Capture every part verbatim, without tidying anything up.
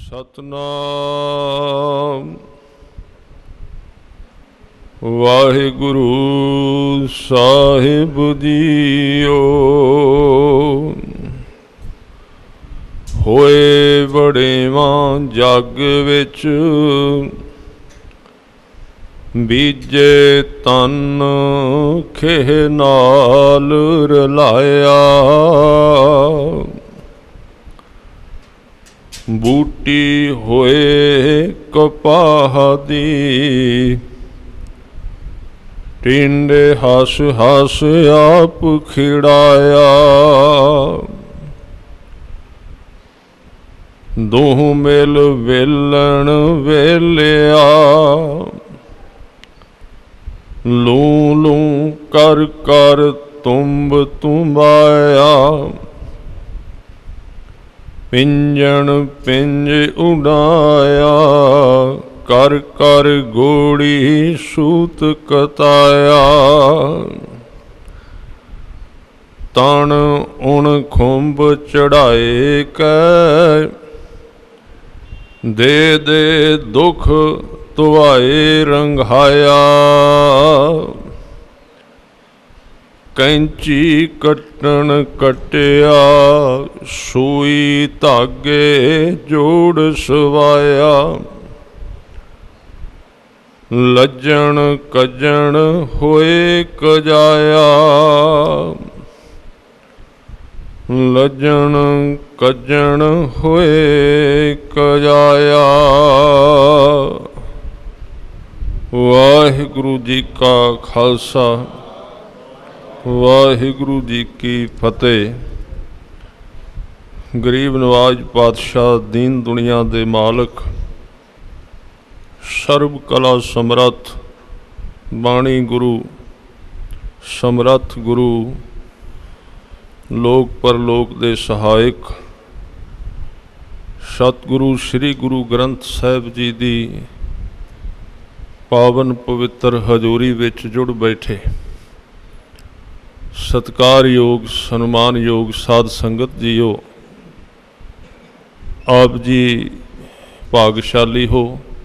सतनाम वाहिगुरु साहिब जीओ। होए बड़ेवां जग विच बीजे तन खेह नाल रलाया। बूटी होए कपाह दी टिंडे हस हस आप खिड़ाया। दूह मिल वेलन वेलिया लू लू कर कर तुम्ब तुम्बाया। पिंजन पिंज उड़ाया कर कर गोड़ी सूत कताया। तन उन खुंब चढ़ाए कै दे दे दुख तुआए रंघाया। कैंची कट्टन कटिया सूई धागे जोड़ सवाया। लज्जन कजन होए कजाया। लज्जन कजन होए कजाया। वाहिगुरु जी का खालसा वाहिगुरु जी की फतेह। गरीब नवाज पातशाह दीन दुनिया दे मालक सर्व कला समरथ बाणी गुरु समरथ गुरु लोक परलोक दे सहायक सतगुरु श्री गुरु ग्रंथ साहिब जी दी पावन पवित्र हजूरी विच जुड़ बैठे सत्कार योग सन्मान योग साध संगत जीओ। आप जी भागशाली हो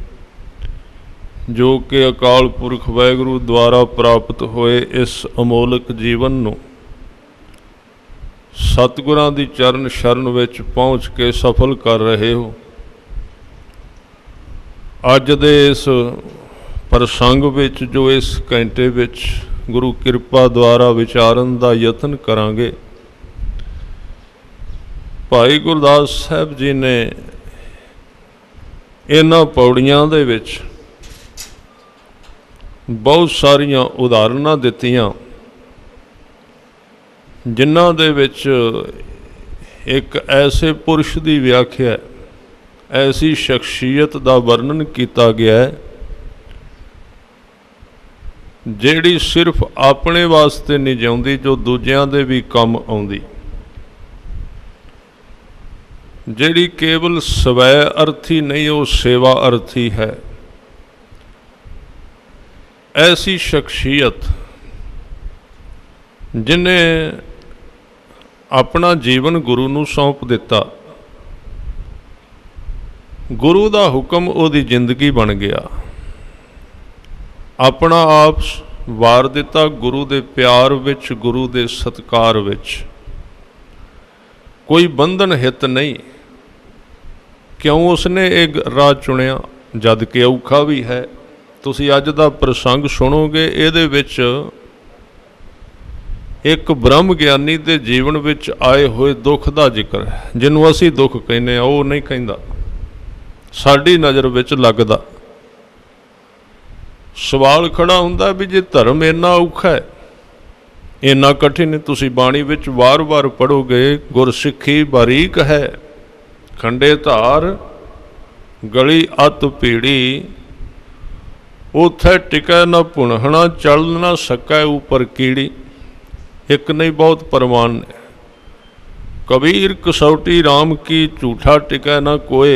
जो कि अकाल पुरख वाहिगुरु द्वारा प्राप्त होए इस अमोलक जीवन नूं सतगुरां दी चरण शरण विच पहुँच के सफल कर रहे हो। अज दे इस प्रसंग विच जो इस घंटे विच गुरु किरपा द्वारा विचारन का यतन करांगे। भाई गुरदास साहब जी ने इन्हां पौड़ियां दे विच बहुत सारियां उदाहरणां दित्तियां जिन्हां दे विच एक ऐसे पुरुष की व्याख्या ऐसी शख्सियत का वर्णन किया गया है ਜਿਹੜੀ सिर्फ अपने वास्ते नहीं जिउंदी जो दूजियां दे भी कम आउंदी। ਜਿਹੜੀ केवल स्वै अर्थी नहीं वो सेवा अर्थी है। ऐसी शख्सियत जिन्हें अपना जीवन गुरु नूं सौंप दिता। गुरु का हुक्म उहदी जिंदगी बन गया। अपना आप वार दिता गुरु दे प्यार विच गुरु दे सत्कार विच। कोई बंधन हित नहीं। क्यों उसने एक राह चुनिया जद कि औखा भी है। तुसी अज दा प्रसंग सुनोगे इहदे विच एक ब्रह्म ज्ञानी दे जीवन विच आए हुए दुख दा जिक्र है जिन्हों असी दुख कहने वो नहीं कहंदा साडी नज़र विच लगदा। सवाल खड़ा हुंदा भी जे धर्म इन्ना औखा है इन्ना कठिन तुसी बाणी विच वार वार पढ़ोगे गुरसिक्खी बारीक है खंडे धार गली अत पीड़ी उथे टिकै न भुणहना चल न सकै ऊपर कीड़ी। एक नहीं बहुत परमान है कबीर कसौटी राम की झूठा टिकै न कोय।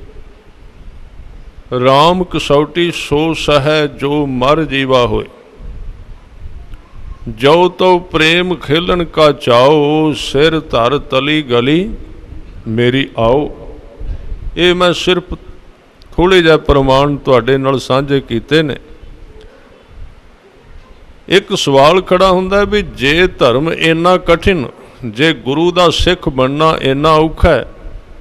राम कसौटी सो सह जो मर जीवा होए। जो तो प्रेम खेलन का चाओ सिर धर तली गली मेरी आओ। ये मैं सिर्फ थोड़े जिहे प्रमाण तुहाडे नाल साझे कीते ने। एक सवाल खड़ा हुंदा भी जे धर्म इन्ना कठिन, जे गुरु दा सिख बनना इन्ना औखा है,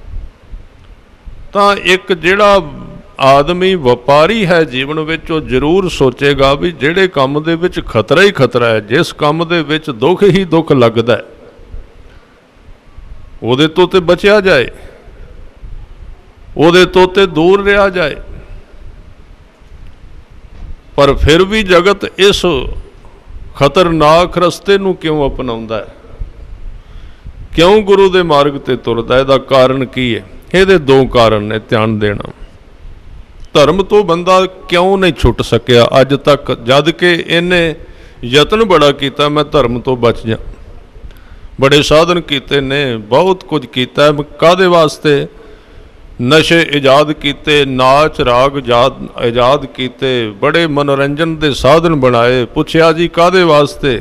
तां एक जिहड़ा आदमी वपारी है जीवन विच वो जरूर सोचेगा भी जिहड़े काम दे विच खतरा ही खतरा है, जिस काम दे विच दुख ही दुख लगदा है, ਉਹਦੇ ਤੋਂ ਤੇ बचिया जाए, ਉਹਦੇ ਤੋਂ ਤੇ दूर रहा जाए। पर फिर भी जगत इस खतरनाक रस्ते नूं क्यों अपनाउंदा है, क्यों गुरु दे मार्ग ते तुरदा है? इहदा कारण की है? ਇਹਦੇ दो कारण ने, ध्यान देना। धर्म तो बंदा क्यों नहीं छुट सकिया अज तक, जद के इन्हें यतन बड़ा किया मैं धर्म तो बच जा, बड़े साधन किते ने, बहुत कुछ किया, काहदे वास्ते? नशे इजाद किते, नाच राग जाद इजाद किते, बड़े मनोरंजन के साधन बनाए। पुछया जी काहदे वास्ते?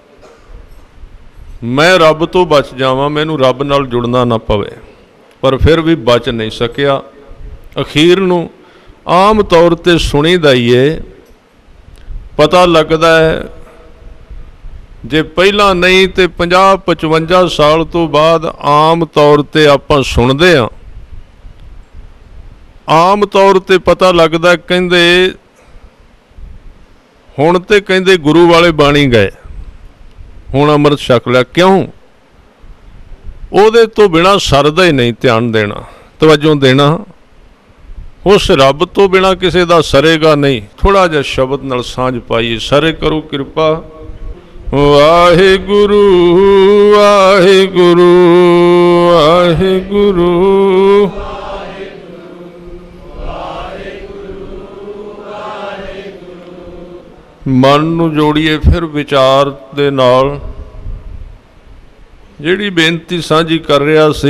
मैं रब तो बच जावां, मैनू रब नाल जुड़ना ना पवे। पर फिर भी बच नहीं सकिया। अखीर नूं आम तौर पर सुनीदा ही है, पता लगता है जे पहला नहीं तो पचास पचवंजा साल तो बाद आम तौर पर आपां सुनते हाँ, आम तौर पर पता लगता कहंदे हुण ते कहंदे गुरु वाले बाणी गए, हुण अमृत छक लिया। क्यों? ਉਹਦੇ ਤੋਂ बिना सरदा ही नहीं। ध्यान देना, तवज्जो देना। उस रब तो बिना किसी का सरेगा नहीं। थोड़ा जिहा शब्द नाल सांझ पाइए। सरे करो कृपा। वाहिगुरु वाहिगुरु वाहिगुरु मन नूं जोड़िए फिर विचार दे नाल। जिहड़ी बेनती साझी कर रहा सी,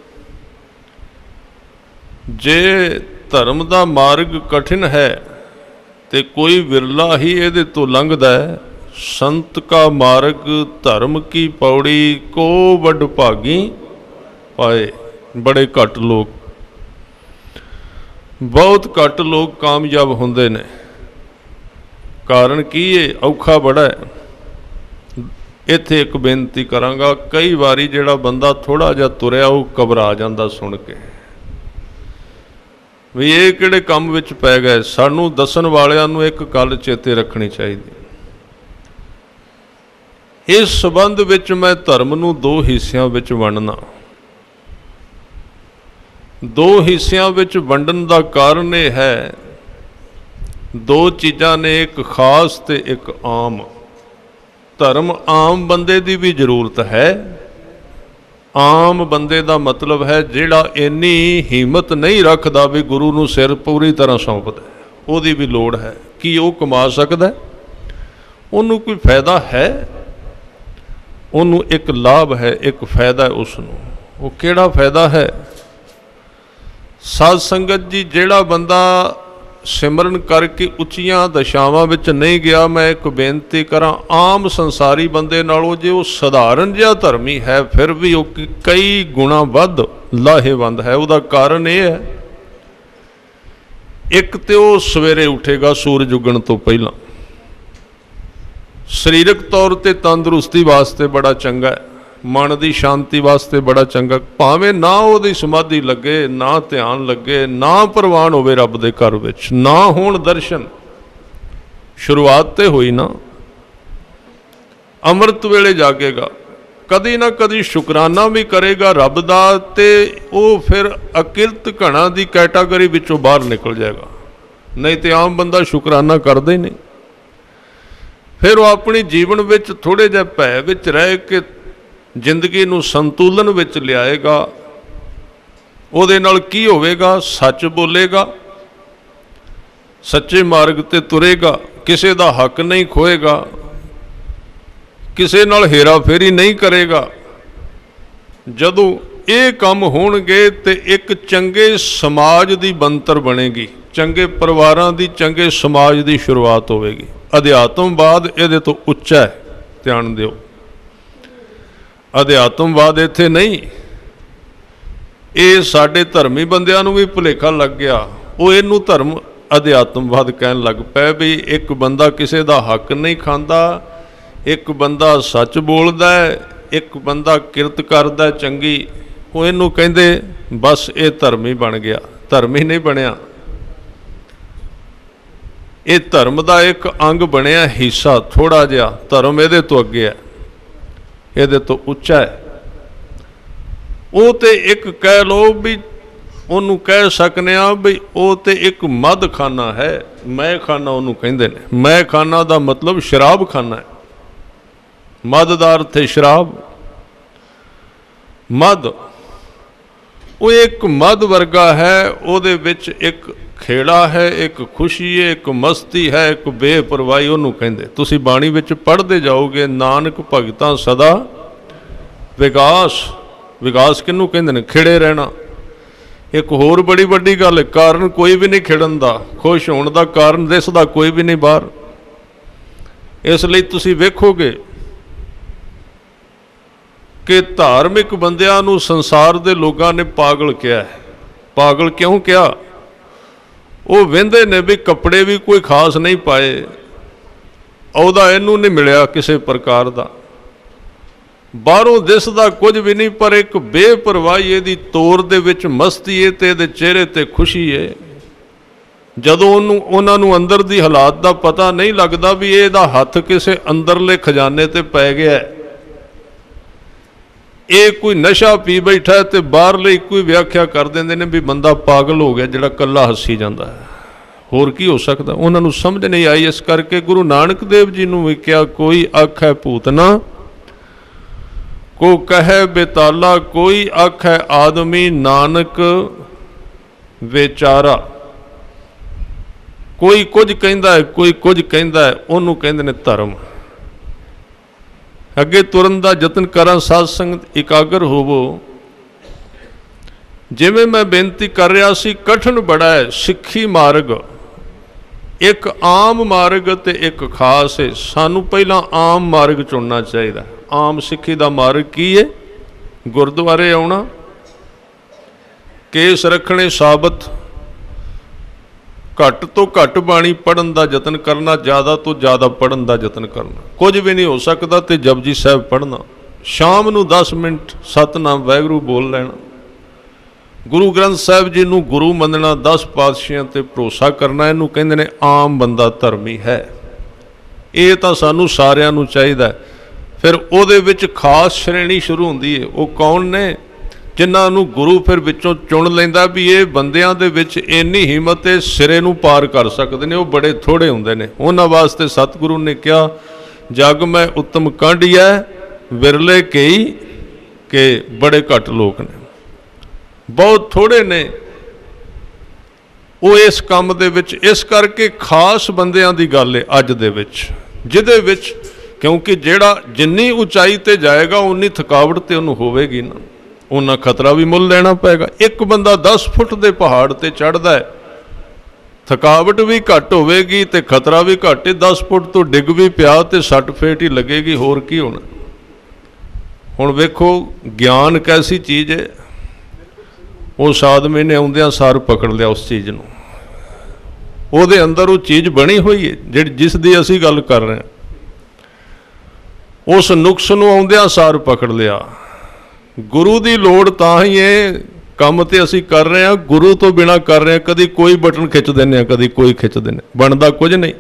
जे धर्म दा मार्ग कठिन है तो कोई विरला ही इहदे तो लंघदा है। संत का मार्ग धर्म की पौड़ी को वड भागी पाए। बड़े घट लोग, बहुत घट लोग कामयाब हुंदे ने। कारण की है? औखा बड़ा है। इत्थे एक बेनती करांगा, कई वारी जिहड़ा बंदा थोड़ा जिहा तुरिया वो घबरा जांदा सुन के भी ये किहड़े काम विच पै गए। सानू दसन वालियां नूं एक गल चेते रखनी चाहिए। इस संबंध विच मैं धर्म नूं दो हिस्सियां विच वंडना। दो हिस्सियां विच वंडन दा कारण यह है, दो चीज़ां ने, एक खास ते एक आम। धर्म आम बंदे की भी जरूरत है। आम बंदे का मतलब है जिहड़ा इन्नी हिम्मत नहीं रखता भी गुरु नूं सिर पूरी तरह सौंप दे, उहदी भी लोड़ है। कि वो कमा सकदा है, उन्होंने कोई फायदा है, उन्होंने एक लाभ है, एक फायदा है उसनूं। वो किहड़ा फायदा है? साध संगत जी, जिहड़ा बंदा सिमरन करके उच्चियां दशावां विच नहीं गया, मैं एक बेनती करा आम संसारी बंदे नालों जे वो सधारण जिहा धर्मी है फिर भी वो कई गुणा वध लाहेवंद है। उसका कारण यह है, एक तो वो सवेरे उठेगा सूरज उगण तो पहला, शरीरक तौर पर तंदुरुस्ती वास्ते बड़ा चंगा है, मन की शांति वास्ते बड़ा चंगा। भावें ना उहदी समाधि लगे, ना ध्यान लगे, ना प्रवान होवे रब दे घर विच, ना होण दर्शन, शुरुआत तो हुई ना। अमृत वेले जागेगा, कदी ना कदी शुकराना भी करेगा रब दा, ते वो फिर अकिरत घणा दी कैटागरी विचों बाहर निकल जाएगा। नहीं तो आम बंदा शुकराना करदा ही नहीं। फिर वो अपनी जीवन विच थोड़े जिहे भय विच रह के जिंदगी नूं संतुलन विच लियाएगा। उहदे नाल की होवेगा? सच बोलेगा, सच्चे मार्ग ते तुरेगा, किसी दा हक नहीं खोएगा, किसी नाल हेरा फेरी नहीं करेगा। जदों ये काम होणगे ते एक चंगे समाज दी बनतर बनेगी, चंगे परिवारां दी, चंगे समाज दी शुरुआत होवेगी। अध्यात्मवाद इहदे तो उच्चा है, ध्यान दिओ। अध्यात्मवाद इत्थे नहीं, ਇਹ ਸਾਡੇ ਧਰਮੀ ਬੰਦਿਆਂ ਨੂੰ ਵੀ ਭੁਲੇਖਾ ਲੱਗ ਗਿਆ। ਉਹ ਇਹਨੂੰ ਧਰਮ ਅਧਿਆਤਮਵਾਦ ਕਹਿਣ ਲੱਗ ਪਏ ਵੀ ਇੱਕ ਬੰਦਾ ਕਿਸੇ ਦਾ ਹੱਕ ਨਹੀਂ ਖਾਂਦਾ, ਇੱਕ ਬੰਦਾ ਸੱਚ ਬੋਲਦਾ ਹੈ, ਇੱਕ ਬੰਦਾ ਕਿਰਤ ਕਰਦਾ ਚੰਗੀ। ਉਹ ਇਹਨੂੰ ਕਹਿੰਦੇ ਬਸ ਇਹ ਧਰਮੀ ਬਣ ਗਿਆ। ਧਰਮੀ ਨਹੀਂ ਬਣਿਆ, ਇਹ ਧਰਮ ਦਾ ਇੱਕ ਅੰਗ ਬਣਿਆ, ਹਿੱਸਾ ਥੋੜਾ ਜਿਹਾ। ਧਰਮ ਇਹਦੇ ਤੋਂ ਅੱਗੇ ਹੈ, ਇਹਦੇ ਤੋਂ ਉੱਚਾ ਹੈ। ਉਹ ਤੇ ਇੱਕ ਕਹਿ ਲਓ ਵੀ ਉਹਨੂੰ ਕਹਿ ਸਕਨੇ ਆ ਵੀ ਉਹ ਤੇ ਇੱਕ ਮਦ ਖਾਨਾ ਹੈ, ਮੈਂ ਖਾਨਾ ਉਹਨੂੰ ਕਹਿੰਦੇ ਨੇ। ਮੈਂ ਖਾਨਾ ਦਾ ਮਤਲਬ ਸ਼ਰਾਬ ਖਾਨਾ ਹੈ। ਮਦ ਦਾ ਅਰਥ ਹੈ ਸ਼ਰਾਬ। ਮਦ ਉਹ ਇੱਕ ਮਦ ਵਰਗਾ ਹੈ, ਉਹਦੇ ਵਿੱਚ ਇੱਕ ਖੇੜਾ ਹੈ, ਇੱਕ ਖੁਸ਼ੀ ਹੈ, ਇੱਕ ਮਸਤੀ ਹੈ, ਇੱਕ ਬੇਪਰਵਾਹੀ ਉਹਨੂੰ ਕਹਿੰਦੇ। ਤੁਸੀਂ ਬਾਣੀ ਵਿੱਚ ਪੜ੍ਹਦੇ ਜਾਓਗੇ, ਨਾਨਕ ਭਗਤਾਂ ਸਦਾ ਵਿਗਾਸ। ਵਿਗਾਸ ਕਿਹਨੂੰ ਕਹਿੰਦੇ ਨੇ? ਖਿੜੇ ਰਹਿਣਾ। ਇੱਕ ਹੋਰ ਬੜੀ ਵੱਡੀ ਗੱਲ ਹੈ, ਕਾਰਨ ਕੋਈ ਵੀ ਨਹੀਂ ਖਿੜਨ ਦਾ, ਖੁਸ਼ ਹੋਣ ਦਾ ਕਾਰਨ ਦਿਸਦਾ ਕੋਈ ਵੀ ਨਹੀਂ ਬਾਹਰ। ਇਸ ਲਈ ਤੁਸੀਂ ਵੇਖੋਗੇ ਕਿ ਧਾਰਮਿਕ ਬੰਦਿਆਂ ਨੂੰ ਸੰਸਾਰ ਦੇ ਲੋਕਾਂ ਨੇ ਪਾਗਲ ਕਿਹਾ ਹੈ। ਪਾਗਲ ਕਿਉਂ ਕਿਹਾ? ਉਹ ਵਹਿੰਦੇ ਨੇ ਵੀ ਕੱਪੜੇ ਵੀ ਕੋਈ ਖਾਸ ਨਹੀਂ ਪਾਏ, ਉਹਦਾ ਇਹਨੂੰ ਨਹੀਂ ਮਿਲਿਆ ਕਿਸੇ ਪ੍ਰਕਾਰ ਦਾ, ਬਾਹਰੋਂ ਦਿਸਦਾ ਕੁਝ ਵੀ ਨਹੀਂ, ਪਰ ਇੱਕ ਬੇਪਰਵਾਹੀ ਇਹਦੀ ਤੋਰ ਦੇ ਵਿੱਚ ਮਸਤੀ ਹੈ ਤੇ ਇਹਦੇ ਚਿਹਰੇ ਤੇ ਖੁਸ਼ੀ ਹੈ। ਜਦੋਂ ਉਹਨੂੰ ਉਹਨਾਂ ਨੂੰ ਅੰਦਰ ਦੀ ਹਾਲਾਤ ਦਾ ਪਤਾ ਨਹੀਂ ਲੱਗਦਾ ਵੀ ਇਹਦਾ ਹੱਥ ਕਿਸੇ ਅੰਦਰਲੇ ਖਜ਼ਾਨੇ ਤੇ ਪੈ ਗਿਆ, ਇਹ ਕੋਈ ਨਸ਼ਾ ਪੀ ਬੈਠਾ ਹੈ, ਤੇ ਬਾਹਰਲੇ ਇੱਕੋ ਹੀ ਵਿਆਖਿਆ ਕਰ ਦਿੰਦੇ ਨੇ ਵੀ ਬੰਦਾ ਪਾਗਲ ਹੋ ਗਿਆ ਜਿਹੜਾ ਕੱਲਾ ਹੱਸੀ ਜਾਂਦਾ ਹੈ। ਹੋਰ ਕੀ ਹੋ ਸਕਦਾ? ਉਹਨਾਂ ਨੂੰ ਸਮਝ ਨਹੀਂ ਆਈ। ਇਸ ਕਰਕੇ ਗੁਰੂ ਨਾਨਕ ਦੇਵ ਜੀ ਨੂੰ ਵੀ ਕਿਹਾ, ਕੋਈ ਆਖੈ ਭੂਤਨਾ ਕੋ ਕਹੈ ਬੇਤਾਲਾ, ਕੋਈ ਆਖੈ ਆਦਮੀ ਨਾਨਕ ਵਿਚਾਰਾ। ਕੋਈ ਕੁਝ ਕਹਿੰਦਾ ਹੈ, ਕੋਈ ਕੁਝ ਕਹਿੰਦਾ ਹੈ, ਉਹਨੂੰ ਕਹਿੰਦੇ ਨੇ ਧਰਮ। ਅੱਗੇ ਤੁਰਨ ਦਾ ਯਤਨ ਕਰਾਂ, ਸਾਧ ਸੰਗਤ ਇਕਾਗਰ ਹੋਵੋ। ਜਿਵੇਂ ਮੈਂ ਬੇਨਤੀ ਕਰ ਰਿਹਾ ਸੀ, ਕਠਿਨ ਬੜਾ ਹੈ ਸਿੱਖੀ ਮਾਰਗ। ਇੱਕ ਆਮ ਮਾਰਗ ਤੇ ਇੱਕ ਖਾਸ ਹੈ। ਸਾਨੂੰ ਪਹਿਲਾਂ ਆਮ ਮਾਰਗ ਚੁਣਨਾ ਚਾਹੀਦਾ। ਆਮ ਸਿੱਖੀ ਦਾ ਮਾਰਗ ਕੀ ਹੈ? ਗੁਰਦੁਆਰੇ ਆਉਣਾ, ਕੇਸ ਰੱਖਣੇ ਸਾਬਤ, ਘੱਟ ਤੋਂ ਘੱਟ ਬਾਣੀ ਪੜ੍ਹਨ ਦਾ ਯਤਨ ਕਰਨਾ, ਜ਼ਿਆਦਾ ਤੋਂ ਜ਼ਿਆਦਾ ਪੜ੍ਹਨ ਦਾ ਯਤਨ ਕਰਨਾ। ਕੁਝ ਵੀ ਨਹੀਂ ਹੋ ਸਕਦਾ ਤੇ ਜਪਜੀ ਸਾਹਿਬ ਪੜ੍ਹਨਾ। ਸ਼ਾਮ ਨੂੰ ਦਸ ਮਿੰਟ ਸਤਿਨਾਮ ਵਾਹਿਗੁਰੂ ਬੋਲ ਲੈਣਾ। ਗੁਰੂ ਗ੍ਰੰਥ ਸਾਹਿਬ ਜੀ ਨੂੰ ਗੁਰੂ ਮੰਨਣਾ, ਦਸ ਪਾਤਸ਼ਾਹਾਂ ਤੇ ਭਰੋਸਾ ਕਰਨਾ, ਇਹਨੂੰ ਕਹਿੰਦੇ ਨੇ ਆਮ ਬੰਦਾ ਧਰਮੀ ਹੈ। ਇਹ ਤਾਂ ਸਾਨੂੰ ਸਾਰਿਆਂ ਨੂੰ ਚਾਹੀਦਾ। ਫਿਰ ਉਹਦੇ ਵਿੱਚ ਖਾਸ ਸ਼੍ਰੇਣੀ ਸ਼ੁਰੂ ਹੁੰਦੀ ਹੈ। ਉਹ ਕੌਣ ਨੇ? ਜਿਨ੍ਹਾਂ ਨੂੰ ਗੁਰੂ ਫਿਰ ਵਿੱਚੋਂ ਚੁਣ ਲੈਂਦਾ ਵੀ ਇਹ ਬੰਦਿਆਂ ਦੇ ਵਿੱਚ ਇੰਨੀ ਹਿੰਮਤ ਹੈ, ਸਿਰੇ ਨੂੰ ਪਾਰ ਕਰ ਸਕਦੇ ਨੇ। ਉਹ ਬੜੇ ਥੋੜ੍ਹੇ ਹੁੰਦੇ ਨੇ। ਉਹਨਾਂ ਵਾਸਤੇ ਸਤਿਗੁਰੂ ਨੇ ਕਿਹਾ, ਜਗ ਮੈਂ ਉੱਤਮ ਕਾਂਢੀਐ ਵਿਰਲੇ ਕਈ, ਕਿ ਬੜੇ ਘੱਟ ਲੋਕ ਨੇ, ਬਹੁਤ ਥੋੜ੍ਹੇ ਨੇ ਉਹ ਇਸ ਕੰਮ ਦੇ ਵਿੱਚ। ਇਸ ਕਰਕੇ ਖਾਸ ਬੰਦਿਆਂ ਦੀ ਗੱਲ ਹੈ ਅੱਜ ਦੇ ਵਿੱਚ, ਜਿਹਦੇ ਵਿੱਚ, ਕਿਉਂਕਿ ਜਿਹੜਾ ਜਿੰਨੀ ਉਚਾਈ ਤੇ ਜਾਏਗਾ ਉਨੀ ਥਕਾਵਟ ਤੇ ਉਹਨੂੰ ਹੋਵੇਗੀ ਨਾ, ਉਹਨਾਂ ਖਤਰਾ ਵੀ ਮੁੱਲ ਲੈਣਾ ਪਏਗਾ। ਇੱਕ ਬੰਦਾ ਦਸ ਫੁੱਟ ਦੇ ਪਹਾੜ ਤੇ ਚੜ੍ਹਦਾ ਹੈ, ਥਕਾਵਟ ਵੀ ਘੱਟ ਹੋਵੇਗੀ ਤੇ ਖਤਰਾ ਵੀ ਘੱਟ ਹੈ। ਦਸ ਫੁੱਟ ਤੋਂ ਡਿੱਗ ਵੀ ਪਿਆ ਤੇ ਸੱਟ ਫੇਟ ਹੀ ਲੱਗੇਗੀ, ਹੋਰ ਕੀ ਹੋਣਾ। ਹੁਣ ਵੇਖੋ ਗਿਆਨ ਕੈਸੀ ਚੀਜ਼ ਹੈ। ਉਸ ਆਦਮੀ ਨੇ ਆਉਂਦਿਆਂ ਸਾਰ ਪਕੜ ਲਿਆ ਉਸ ਚੀਜ਼ ਨੂੰ। ਉਹਦੇ ਅੰਦਰ ਉਹ ਚੀਜ਼ ਬਣੀ ਹੋਈ ਹੈ ਜਿਹੜੀ ਜਿਸ ਦੀ ਅਸੀਂ ਗੱਲ ਕਰ ਰਹੇ ਹਾਂ। ਉਸ ਨੁਕਸ ਨੂੰ ਆਉਂਦਿਆਂ ਸਾਰ ਪਕੜ ਲਿਆ। ਗੁਰੂ ਦੀ ਲੋੜ ਤਾਂ ਹੀ ਹੈ। ਕੰਮ ਤੇ ਅਸੀਂ ਕਰ ਰਹੇ ਹਾਂ, ਗੁਰੂ ਤੋਂ ਬਿਨਾਂ ਕਰ ਰਹੇ ਹਾਂ। ਕਦੀ ਕੋਈ ਬਟਨ ਖਿੱਚ ਦਿੰਦੇ ਹਾਂ, ਕਦੀ ਕੋਈ ਖਿੱਚ ਦਿੰਦੇ, ਬਣਦਾ ਕੁਝ ਨਹੀਂ।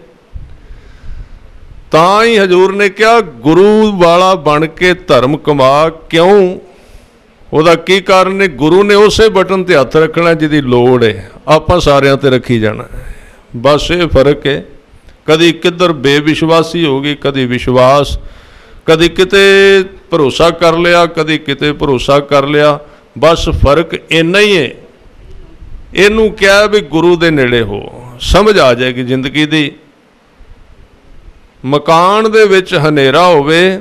ਤਾਂ ਹੀ ਹਜ਼ੂਰ ਨੇ ਕਿਹਾ, ਗੁਰੂ ਵਾਲਾ ਬਣ ਕੇ ਧਰਮ ਕਮਾ। ਕਿਉਂ? ਉਹਦਾ ਕੀ ਕਾਰਨ ਹੈ? ਗੁਰੂ ਨੇ ਉਸੇ ਬਟਨ ਤੇ ਹੱਥ ਰੱਖਣਾ ਜਿਹਦੀ ਲੋੜ ਹੈ, ਆਪਾਂ ਸਾਰਿਆਂ ਤੇ ਰੱਖੀ ਜਾਣਾ। ਬਸ ਇਹ ਫਰਕ ਹੈ। ਕਦੀ ਕਿੱਧਰ ਬੇਵਿਸ਼ਵਾਸੀ ਹੋ ਗਈ, ਕਦੀ ਵਿਸ਼ਵਾਸ, ਕਦੀ ਕਿਤੇ ਭਰੋਸਾ ਕਰ ਲਿਆ, ਕਦੀ ਕਿਤੇ ਭਰੋਸਾ ਕਰ ਲਿਆ। ਬਸ ਫਰਕ ਇੰਨਾ ਹੀ ਹੈ। ਇਹਨੂੰ ਕਿਹਾ ਵੀ ਗੁਰੂ ਦੇ ਨੇੜੇ ਹੋ, ਸਮਝ ਆ ਜਾਏਗੀ ਜ਼ਿੰਦਗੀ ਦੀ। ਮਕਾਨ ਦੇ ਵਿੱਚ ਹਨੇਰਾ ਹੋਵੇ,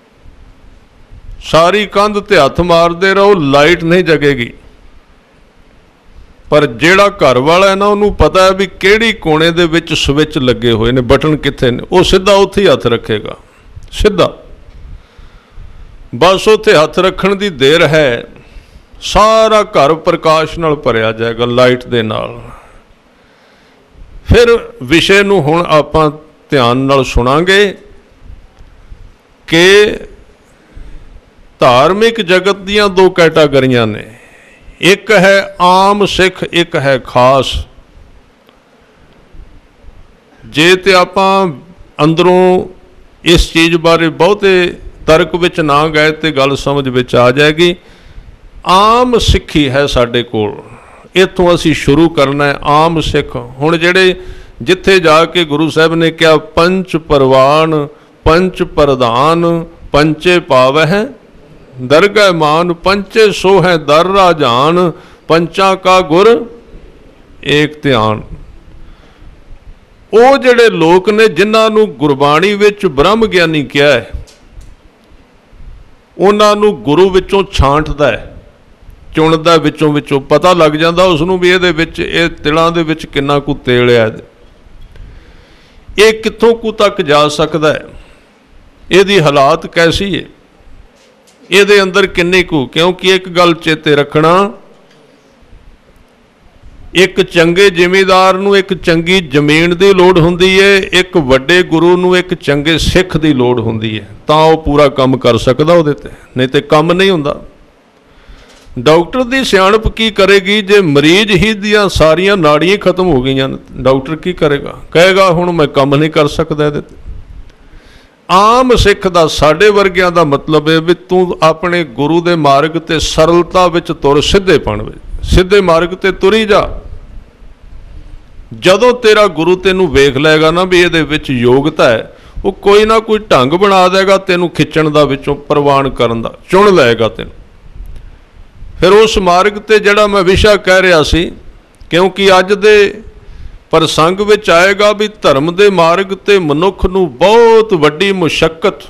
ਸਾਰੀ ਕੰਧ ਤੇ ਹੱਥ ਮਾਰਦੇ ਰਹੋ, ਲਾਈਟ ਨਹੀਂ ਜਗੇਗੀ। ਪਰ ਜਿਹੜਾ ਘਰ ਵਾਲਾ ਹੈ ਨਾ, ਉਹਨੂੰ ਪਤਾ ਹੈ ਵੀ ਕਿਹੜੀ ਕੋਨੇ ਦੇ ਵਿੱਚ ਸਵਿਚ ਲੱਗੇ ਹੋਏ ਨੇ, ਬਟਨ ਕਿੱਥੇ ਨੇ, ਉਹ ਸਿੱਧਾ ਉੱਥੇ ਹੀ ਹੱਥ ਰੱਖੇਗਾ, ਸਿੱਧਾ। ਬਸ ਉੱਥੇ ਹੱਥ ਰੱਖਣ ਦੀ ਦੇਰ ਹੈ, सारा घर प्रकाश नाल भरिया जाएगा, लाइट दे नाल। फिर विषय नूं हुण आपां ध्यान नाल सुणांगे कि धार्मिक जगत दीयां दो कैटागरियां ने, एक है आम सिख, एक है खास। जे ते आपां अंदरों इस चीज़ बारे बहुते तर्क विच ना गए तो गल समझ विच आ जाएगी। आम सिक्खी है साडे कोल, इत्थों असीं शुरू करना है। आम सिख हुण जिहड़े जिथे जाके गुरु साहब ने क्या पंच परवान पंच प्रधान पंचे पावह दरगह मान, पंचे सो है दर राजान, पंचा का गुर एक ध्यान। ਉਹ ਜਿਹੜੇ ਲੋਕ ਨੇ ਜਿਨ੍ਹਾਂ ਨੂੰ ਗੁਰਬਾਣੀ ਵਿੱਚ ਬ੍ਰਹਮ ਗਿਆਨੀ ਕਿਹਾ ਹੈ, ਉਹਨਾਂ ਨੂੰ ਗੁਰੂ ਵਿੱਚੋਂ ਛਾਂਟਦਾ ਹੈ, ਚੁਣਦਾ ਵਿੱਚੋਂ ਵਿੱਚੋਂ, ਪਤਾ ਲੱਗ ਜਾਂਦਾ ਉਸ ਨੂੰ ਵੀ ਇਹਦੇ ਵਿੱਚ ਇਹ ਤਿਲਾਂ ਦੇ ਵਿੱਚ ਕਿੰਨਾ ਕੁ ਤੇਲ ਹੈ, ਇਹ ਕਿੱਥੋਂ ਕੁ ਤੱਕ ਜਾ ਸਕਦਾ ਹੈ, ਇਹਦੀ ਹਾਲਾਤ ਕੈਸੀ ਹੈ, ਇਹਦੇ ਅੰਦਰ ਕਿੰਨੀ ਕੁ। ਕਿਉਂਕਿ ਇੱਕ ਗੱਲ ਚੇਤੇ ਰੱਖਣਾ, एक चंगे जिमीदार नूं एक चंगी जमीन की लोड़ हुंदी है, एक वड्डे गुरु नूं एक चंगे सिख की लोड़ हुंदी है, तां वो पूरा काम कर सकदा उहदे ते, नहीं तो काम नहीं हुंदा। डॉक्टर की सियाणप की करेगी जे मरीज ही दियां सारियां नाड़ियां खत्म हो गई, डॉक्टर की करेगा, कहेगा हुण मैं काम नहीं कर सकदा इहदे ते। आम सिख दा साडे वर्गियां दा मतलब है भी तू अपने गुरु दे मार्ग ते सरलता विच तुर, सिद्धेपण विच सीधे मार्ग ते तुरी जा। जदों तेरा गुरु तेनू वेख लेगा ना भी ये विच योग्यता है, वो कोई ना कोई ढंग बना देगा तेनू खिंचण दा, विचों प्रवान करन दा, चुन लेगा तेनू। फिर उस मार्ग ते जिहड़ा मैं विशा कह रहा सी, क्योंकि अज दे प्रसंग विच आएगा भी धर्म दे मार्ग ते मनुख नू बहुत वड्डी मुशक्कत,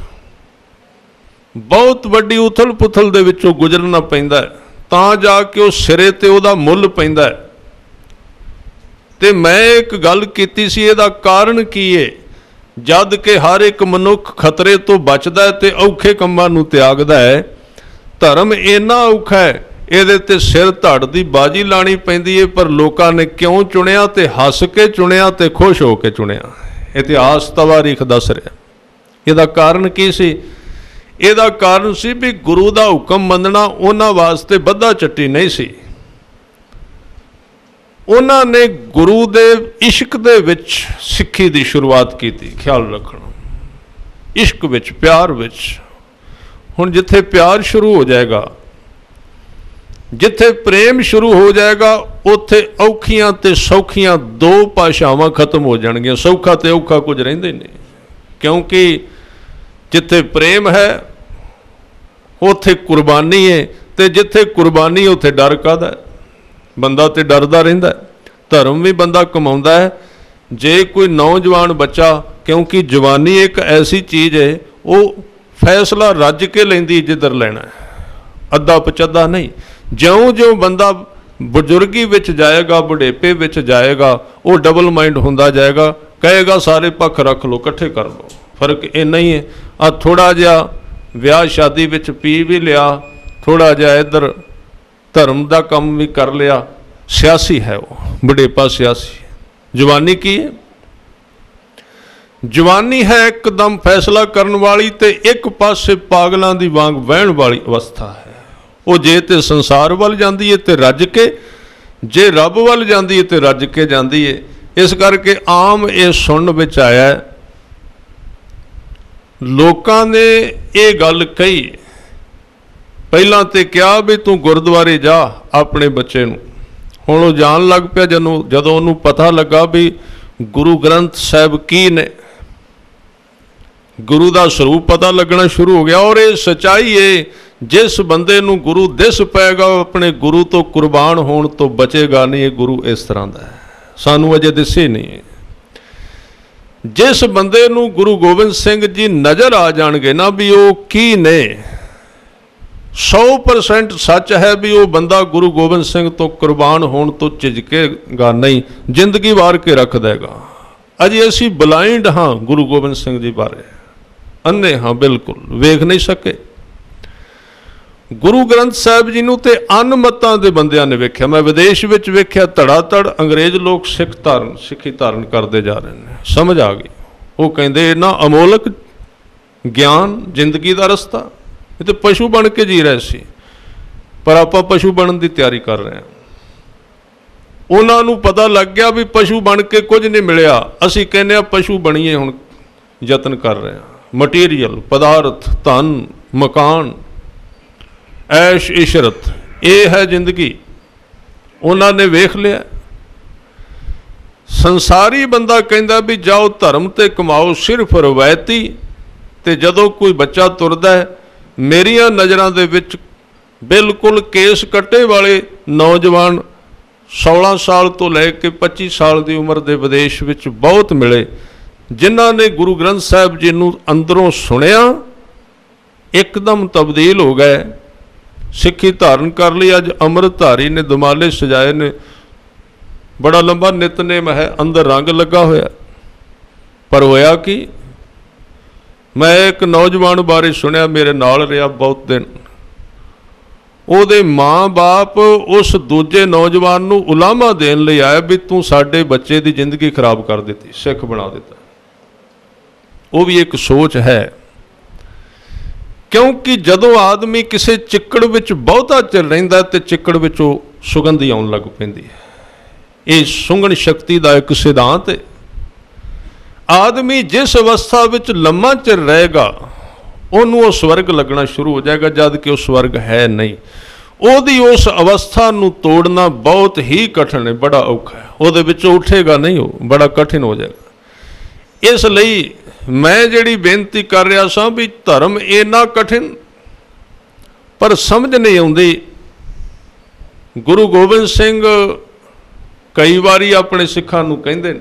बहुत वड्डी उथल पुथल दे विचों गुजरना पैंदा है, ਤਾਂ ਜਾ ਕੇ ਉਹ ਸਿਰੇ ਤੇ ਉਹਦਾ ਮੁੱਲ ਪੈਂਦਾ ਹੈ। ਤੇ ਮੈਂ ਇੱਕ ਗੱਲ ਕੀਤੀ ਸੀ, ਇਹਦਾ ਕਾਰਨ ਕੀ ਹੈ? ਜਦ ਕਿ ਹਰ ਇੱਕ ਮਨੁੱਖ ਖਤਰੇ ਤੋਂ ਬਚਦਾ ਹੈ ਤੇ ਔਖੇ ਕੰਮਾਂ ਨੂੰ ਤਿਆਗਦਾ ਹੈ, ਧਰਮ ਇੰਨਾ ਔਖਾ ਹੈ, ਇਹਦੇ ਤੇ ਸਿਰ ਧੜ ਦੀ ਬਾਜੀ ਲਾਣੀ ਪੈਂਦੀ ਹੈ। ਪਰ ਲੋਕਾਂ ਨੇ ਕਿਉਂ ਚੁਣਿਆ? ਤੇ ਹੱਸ ਕੇ ਚੁਣਿਆ ਤੇ ਖੁਸ਼ ਹੋ ਕੇ ਚੁਣਿਆ। ਇਤਿਹਾਸ ਤਵਾਰੀਖ ਦੱਸ ਰਿਹਾ। ਇਹਦਾ ਕਾਰਨ ਕੀ ਸੀ? ਇਹਦਾ ਕਾਰਨ ਸੀ ਵੀ ਗੁਰੂ ਦਾ ਹੁਕਮ ਮੰਨਣਾ ਉਹਨਾਂ ਵਾਸਤੇ ਬੱਧਾ ਚੱਟੀ ਨਹੀਂ ਸੀ। ਉਹਨਾਂ ਨੇ ਗੁਰੂ ਦੇ ਇਸ਼ਕ ਦੇ ਵਿੱਚ ਸਿੱਖੀ ਦੀ ਸ਼ੁਰੂਆਤ ਕੀਤੀ। ਖਿਆਲ ਰੱਖਣਾ, ਇਸ਼ਕ ਵਿੱਚ, ਪਿਆਰ ਵਿੱਚ। ਹੁਣ ਜਿੱਥੇ ਪਿਆਰ ਸ਼ੁਰੂ ਹੋ ਜਾਏਗਾ, ਜਿੱਥੇ ਪ੍ਰੇਮ ਸ਼ੁਰੂ ਹੋ ਜਾਏਗਾ, ਉੱਥੇ ਔਖੀਆਂ ਤੇ ਸੌਖੀਆਂ ਦੋ ਭਾਸ਼ਾਵਾਂ ਖਤਮ ਹੋ ਜਾਣਗੀਆਂ। ਸੌਖਾ ਤੇ ਔਖਾ ਕੁਝ ਰਹਿੰਦੇ ਨਹੀਂ, ਕਿਉਂਕਿ ਜਿੱਥੇ ਪ੍ਰੇਮ ਹੈ ਉੱਥੇ ਕੁਰਬਾਨੀ ਹੈ, ਤੇ ਜਿੱਥੇ ਕੁਰਬਾਨੀ ਉੱਥੇ ਡਰ ਕਾਹਦਾ? ਬੰਦਾ ਤੇ ਡਰਦਾ ਰਹਿੰਦਾ। ਧਰਮ ਵੀ ਬੰਦਾ ਕਮਾਉਂਦਾ ਹੈ। ਜੇ ਕੋਈ ਨੌਜਵਾਨ ਬੱਚਾ, ਕਿਉਂਕਿ ਜਵਾਨੀ ਇੱਕ ਐਸੀ ਚੀਜ਼ ਹੈ, ਉਹ ਫੈਸਲਾ ਰੱਜ ਕੇ ਲੈਂਦੀ ਜਿੱਧਰ ਲੈਣਾ, ਅੱਧਾ ਪਚੱਧਾ ਨਹੀਂ। ਜਿਉਂ-ਜਿਉਂ ਬੰਦਾ ਬਜ਼ੁਰਗੀ ਵਿੱਚ ਜਾਏਗਾ, ਬੁਢੇਪੇ ਵਿੱਚ ਜਾਏਗਾ, ਉਹ ਡਬਲ ਮਾਈਂਡ ਹੁੰਦਾ ਜਾਏਗਾ, ਕਹੇਗਾ ਸਾਰੇ ਪੱਖ ਰੱਖ ਲਓ, ਇਕੱਠੇ ਕਰ ਲਓ। ਫਰਕ ਇੰਨਾ ਹੀ ਹੈ। ਆ ਥੋੜ੍ਹਾ ਜਿਹਾ ਵਿਆਹ ਸ਼ਾਦੀ ਵਿੱਚ ਪੀ ਵੀ ਲਿਆ, ਥੋੜ੍ਹਾ ਜਿਹਾ ਇੱਧਰ ਧਰਮ ਦਾ ਕੰਮ ਵੀ ਕਰ ਲਿਆ, ਸਿਆਸੀ ਹੈ ਉਹ, ਬੁਢੇਪਾ ਸਿਆਸੀ। ਜਵਾਨੀ ਕੀ ਹੈ? ਜਵਾਨੀ ਹੈ ਇੱਕਦਮ ਫੈਸਲਾ ਕਰਨ ਵਾਲੀ ਤੇ ਇੱਕ ਪਾਸੇ ਪਾਗਲਾਂ ਦੀ ਵਾਂਗ ਵਹਿਣ ਵਾਲੀ ਅਵਸਥਾ ਹੈ। ਉਹ ਜੇ ਤੇ ਸੰਸਾਰ ਵੱਲ ਜਾਂਦੀ ਹੈ ਤੇ ਰੱਜ ਕੇ, ਜੇ ਰੱਬ ਵੱਲ ਜਾਂਦੀ ਹੈ ਤੇ ਰੱਜ ਕੇ ਜਾਂਦੀ ਹੈ। ਇਸ ਕਰਕੇ ਆਮ ਇਹ ਸੁਣਨ ਵਿੱਚ ਆਇਆ, ਲੋਕਾਂ ਨੇ ਇਹ ਗੱਲ ਕਹੀ, ਪਹਿਲਾਂ ਤੇ ਕਿਹਾ ਵੀ ਤੂੰ ਗੁਰਦੁਆਰੇ ਜਾ ਆਪਣੇ ਬੱਚੇ ਨੂੰ। ਹੁਣ ਉਹ ਜਾਣ ਲੱਗ ਪਿਆ। ਜਦੋਂ ਜਦੋਂ ਉਹਨੂੰ ਪਤਾ ਲੱਗਾ ਵੀ ਗੁਰੂ ਗ੍ਰੰਥ ਸਾਹਿਬ ਕੀ ਨੇ, ਗੁਰੂ ਦਾ ਸਰੂਪ ਪਤਾ ਲੱਗਣਾ ਸ਼ੁਰੂ ਹੋ ਗਿਆ। ਔਰ ਇਹ ਸੱਚਾਈ ਹੈ, ਜਿਸ ਬੰਦੇ ਨੂੰ ਗੁਰੂ ਦਿਸ ਪਏਗਾ ਉਹ ਆਪਣੇ ਗੁਰੂ ਤੋਂ ਕੁਰਬਾਨ ਹੋਣ ਤੋਂ ਬਚੇਗਾ ਨਹੀਂ। ਇਹ ਗੁਰੂ ਇਸ ਤਰ੍ਹਾਂ ਦਾ ਹੈ, ਸਾਨੂੰ ਅਜੇ ਦਿਸੇ ਨਹੀਂ। ਜਿਸ ਬੰਦੇ ਨੂੰ ਗੁਰੂ ਗੋਬਿੰਦ ਸਿੰਘ ਜੀ ਨਜ਼ਰ ਆ ਜਾਣਗੇ ਨਾ ਵੀ ਉਹ ਕੀ ਨੇ, ਸੌ ਪਰਸੈਂਟ ਸੱਚ ਹੈ ਵੀ ਉਹ ਬੰਦਾ ਗੁਰੂ ਗੋਬਿੰਦ ਸਿੰਘ ਤੋਂ ਕੁਰਬਾਨ ਹੋਣ ਤੋਂ ਝਿਜਕੇਗਾ ਨਹੀਂ, ਜ਼ਿੰਦਗੀ ਵਾਰ ਕੇ ਰੱਖ ਦੇਗਾ। ਅਜੇ ਅਸੀਂ ਬਲਾਈਂਡ ਹਾਂ ਗੁਰੂ ਗੋਬਿੰਦ ਸਿੰਘ ਜੀ ਬਾਰੇ, ਅੰਨੇ ਹਾਂ, ਬਿਲਕੁਲ ਵੇਖ ਨਹੀਂ ਸਕੇ। ਗੁਰੂ ਗ੍ਰੰਥ ਸਾਹਿਬ ਜੀ ਨੂੰ ਤੇ ਅਨ ਮਤਾਂ ਦੇ ਬੰਦਿਆਂ ਨੇ ਵੇਖਿਆ। ਮੈਂ ਵਿਦੇਸ਼ ਵਿੱਚ ਵੇਖਿਆ ਧੜਾ ਧੜ ਅੰਗਰੇਜ਼ ਲੋਕ ਸਿੱਖ ਧਾਰਨ ਸਿੱਖੀ ਧਾਰਨ ਕਰਦੇ ਜਾ ਰਹੇ ਨੇ। ਸਮਝ ਆ ਗਈ। ਉਹ ਕਹਿੰਦੇ ਇਹਨਾਂ ਅਮੋਲਕ ਗਿਆਨ ਜ਼ਿੰਦਗੀ ਦਾ ਰਸਤਾ, ਇਹ ਤੇ ਪਸ਼ੂ ਬਣ ਕੇ ਜੀ ਰਹੇ ਸੀ, ਪਰ ਆਪਾਂ ਪਸ਼ੂ ਬਣਨ ਦੀ ਤਿਆਰੀ ਕਰ ਰਹੇ ਹਾਂ। ਉਹਨਾਂ ਨੂੰ ਪਤਾ ਲੱਗ ਗਿਆ ਵੀ ਪਸ਼ੂ ਬਣ ਕੇ ਕੁਝ ਨਹੀਂ ਮਿਲਿਆ। ਅਸੀਂ ਕਹਿੰਦੇ ਹਾਂ ਪਸ਼ੂ ਬਣੀਏ, ਹੁਣ ਯਤਨ ਕਰ ਰਹੇ ਹਾਂ। ਮਟੀਰੀਅਲ ਪਦਾਰਥ, ਧਨ, ਮਕਾਨ, ਐਸ਼ ਇਸ਼ਰਤ, ਇਹ ਹੈ ਜ਼ਿੰਦਗੀ। ਉਹਨਾਂ ਨੇ ਵੇਖ ਲਿਆ। ਸੰਸਾਰੀ ਬੰਦਾ ਕਹਿੰਦਾ ਵੀ ਜਾਓ ਧਰਮ ਤੇ ਕਮਾਓ, ਸਿਰਫ ਰਵਾਇਤੀ। ਤੇ ਜਦੋਂ ਕੋਈ ਬੱਚਾ ਤੁਰਦਾ ਹੈ, ਮੇਰੀਆਂ ਨਜ਼ਰਾਂ ਦੇ ਵਿੱਚ ਬਿਲਕੁਲ ਕੇਸ ਕੱਟੇ ਵਾਲੇ ਨੌਜਵਾਨ ਸੋਲਾਂ ਸਾਲ ਤੋਂ ਲੈ ਕੇ ਪੱਚੀ ਸਾਲ ਦੀ ਉਮਰ ਦੇ ਵਿਦੇਸ਼ ਵਿੱਚ ਬਹੁਤ ਮਿਲੇ, ਜਿਨ੍ਹਾਂ ਨੇ ਗੁਰੂ ਗ੍ਰੰਥ ਸਾਹਿਬ ਜੀ ਨੂੰ ਅੰਦਰੋਂ ਸੁਣਿਆ, ਇੱਕਦਮ ਤਬਦੀਲ ਹੋ ਗਏ, ਸਿੱਖੀ ਧਾਰਨ ਕਰ ਲਈ। ਅੱਜ ਅੰਮ੍ਰਿਤਧਾਰੀ ਨੇ, ਦੁਮਾਲੇ ਸਜਾਏ ਨੇ, ਬੜਾ ਲੰਬਾ ਨਿਤਨੇਮ ਹੈ, ਅੰਦਰ ਰੰਗ ਲੱਗਾ ਹੋਇਆ। ਪਰ ਹੋਇਆ ਕੀ? ਮੈਂ ਇੱਕ ਨੌਜਵਾਨ ਬਾਰੇ ਸੁਣਿਆ, ਮੇਰੇ ਨਾਲ ਰਿਹਾ ਬਹੁਤ ਦਿਨ। ਉਹਦੇ ਮਾਂ-ਬਾਪ ਉਸ ਦੂਜੇ ਨੌਜਵਾਨ ਨੂੰ ਉਲਾਮਾ ਦੇਣ ਲਈ ਆਇਆ ਵੀ ਤੂੰ ਸਾਡੇ ਬੱਚੇ ਦੀ ਜ਼ਿੰਦਗੀ ਖਰਾਬ ਕਰ ਦਿੱਤੀ, ਸਿੱਖ ਬਣਾ ਦਿੱਤਾ। ਉਹ ਵੀ ਇੱਕ ਸੋਚ ਹੈ, ਕਿਉਂਕਿ ਜਦੋਂ ਆਦਮੀ ਕਿਸੇ ਚਿੱਕੜ ਵਿੱਚ ਬਹੁਤਾ ਚਿਰ ਰਹਿੰਦਾ ਤੇ ਚਿੱਕੜ ਵਿੱਚੋਂ ਸੁਗੰਧੀ ਆਉਣ ਲੱਗ ਪੈਂਦੀ ਹੈ। ਇਹ ਸੁੰਘਣ ਸ਼ਕਤੀ ਦਾ ਇੱਕ ਸਿਧਾਂਤ ਹੈ। ਆਦਮੀ ਜਿਸ ਅਵਸਥਾ ਵਿੱਚ ਲੰਮਾ ਚਿਰ ਰਹੇਗਾ, ਉਹਨੂੰ ਉਹ ਸਵਰਗ ਲੱਗਣਾ ਸ਼ੁਰੂ ਹੋ ਜਾਏਗਾ, ਜਦ ਕਿ ਉਹ ਸਵਰਗ ਹੈ ਨਹੀਂ। ਉਹਦੀ ਉਸ ਅਵਸਥਾ ਨੂੰ ਤੋੜਨਾ ਬਹੁਤ ਹੀ ਕਠਿਨ ਹੈ, ਬੜਾ ਔਖਾ ਹੈ। ਉਹਦੇ ਵਿੱਚੋਂ ਉੱਠੇਗਾ ਨਹੀਂ, ਉਹ ਬੜਾ ਕਠਿਨ ਹੋ ਜਾਏਗਾ। ਇਸ ਲਈ ਮੈਂ ਜਿਹੜੀ ਬੇਨਤੀ ਕਰ ਰਿਹਾ ਸਾਂ ਵੀ ਧਰਮ ਇੰਨਾ ਕਠਿਨ, ਪਰ ਸਮਝ ਨਹੀਂ ਆਉਂਦੀ। ਗੁਰੂ ਗੋਬਿੰਦ ਸਿੰਘ ਕਈ ਵਾਰੀ ਆਪਣੇ ਸਿੱਖਾਂ ਨੂੰ ਕਹਿੰਦੇ ਨੇ,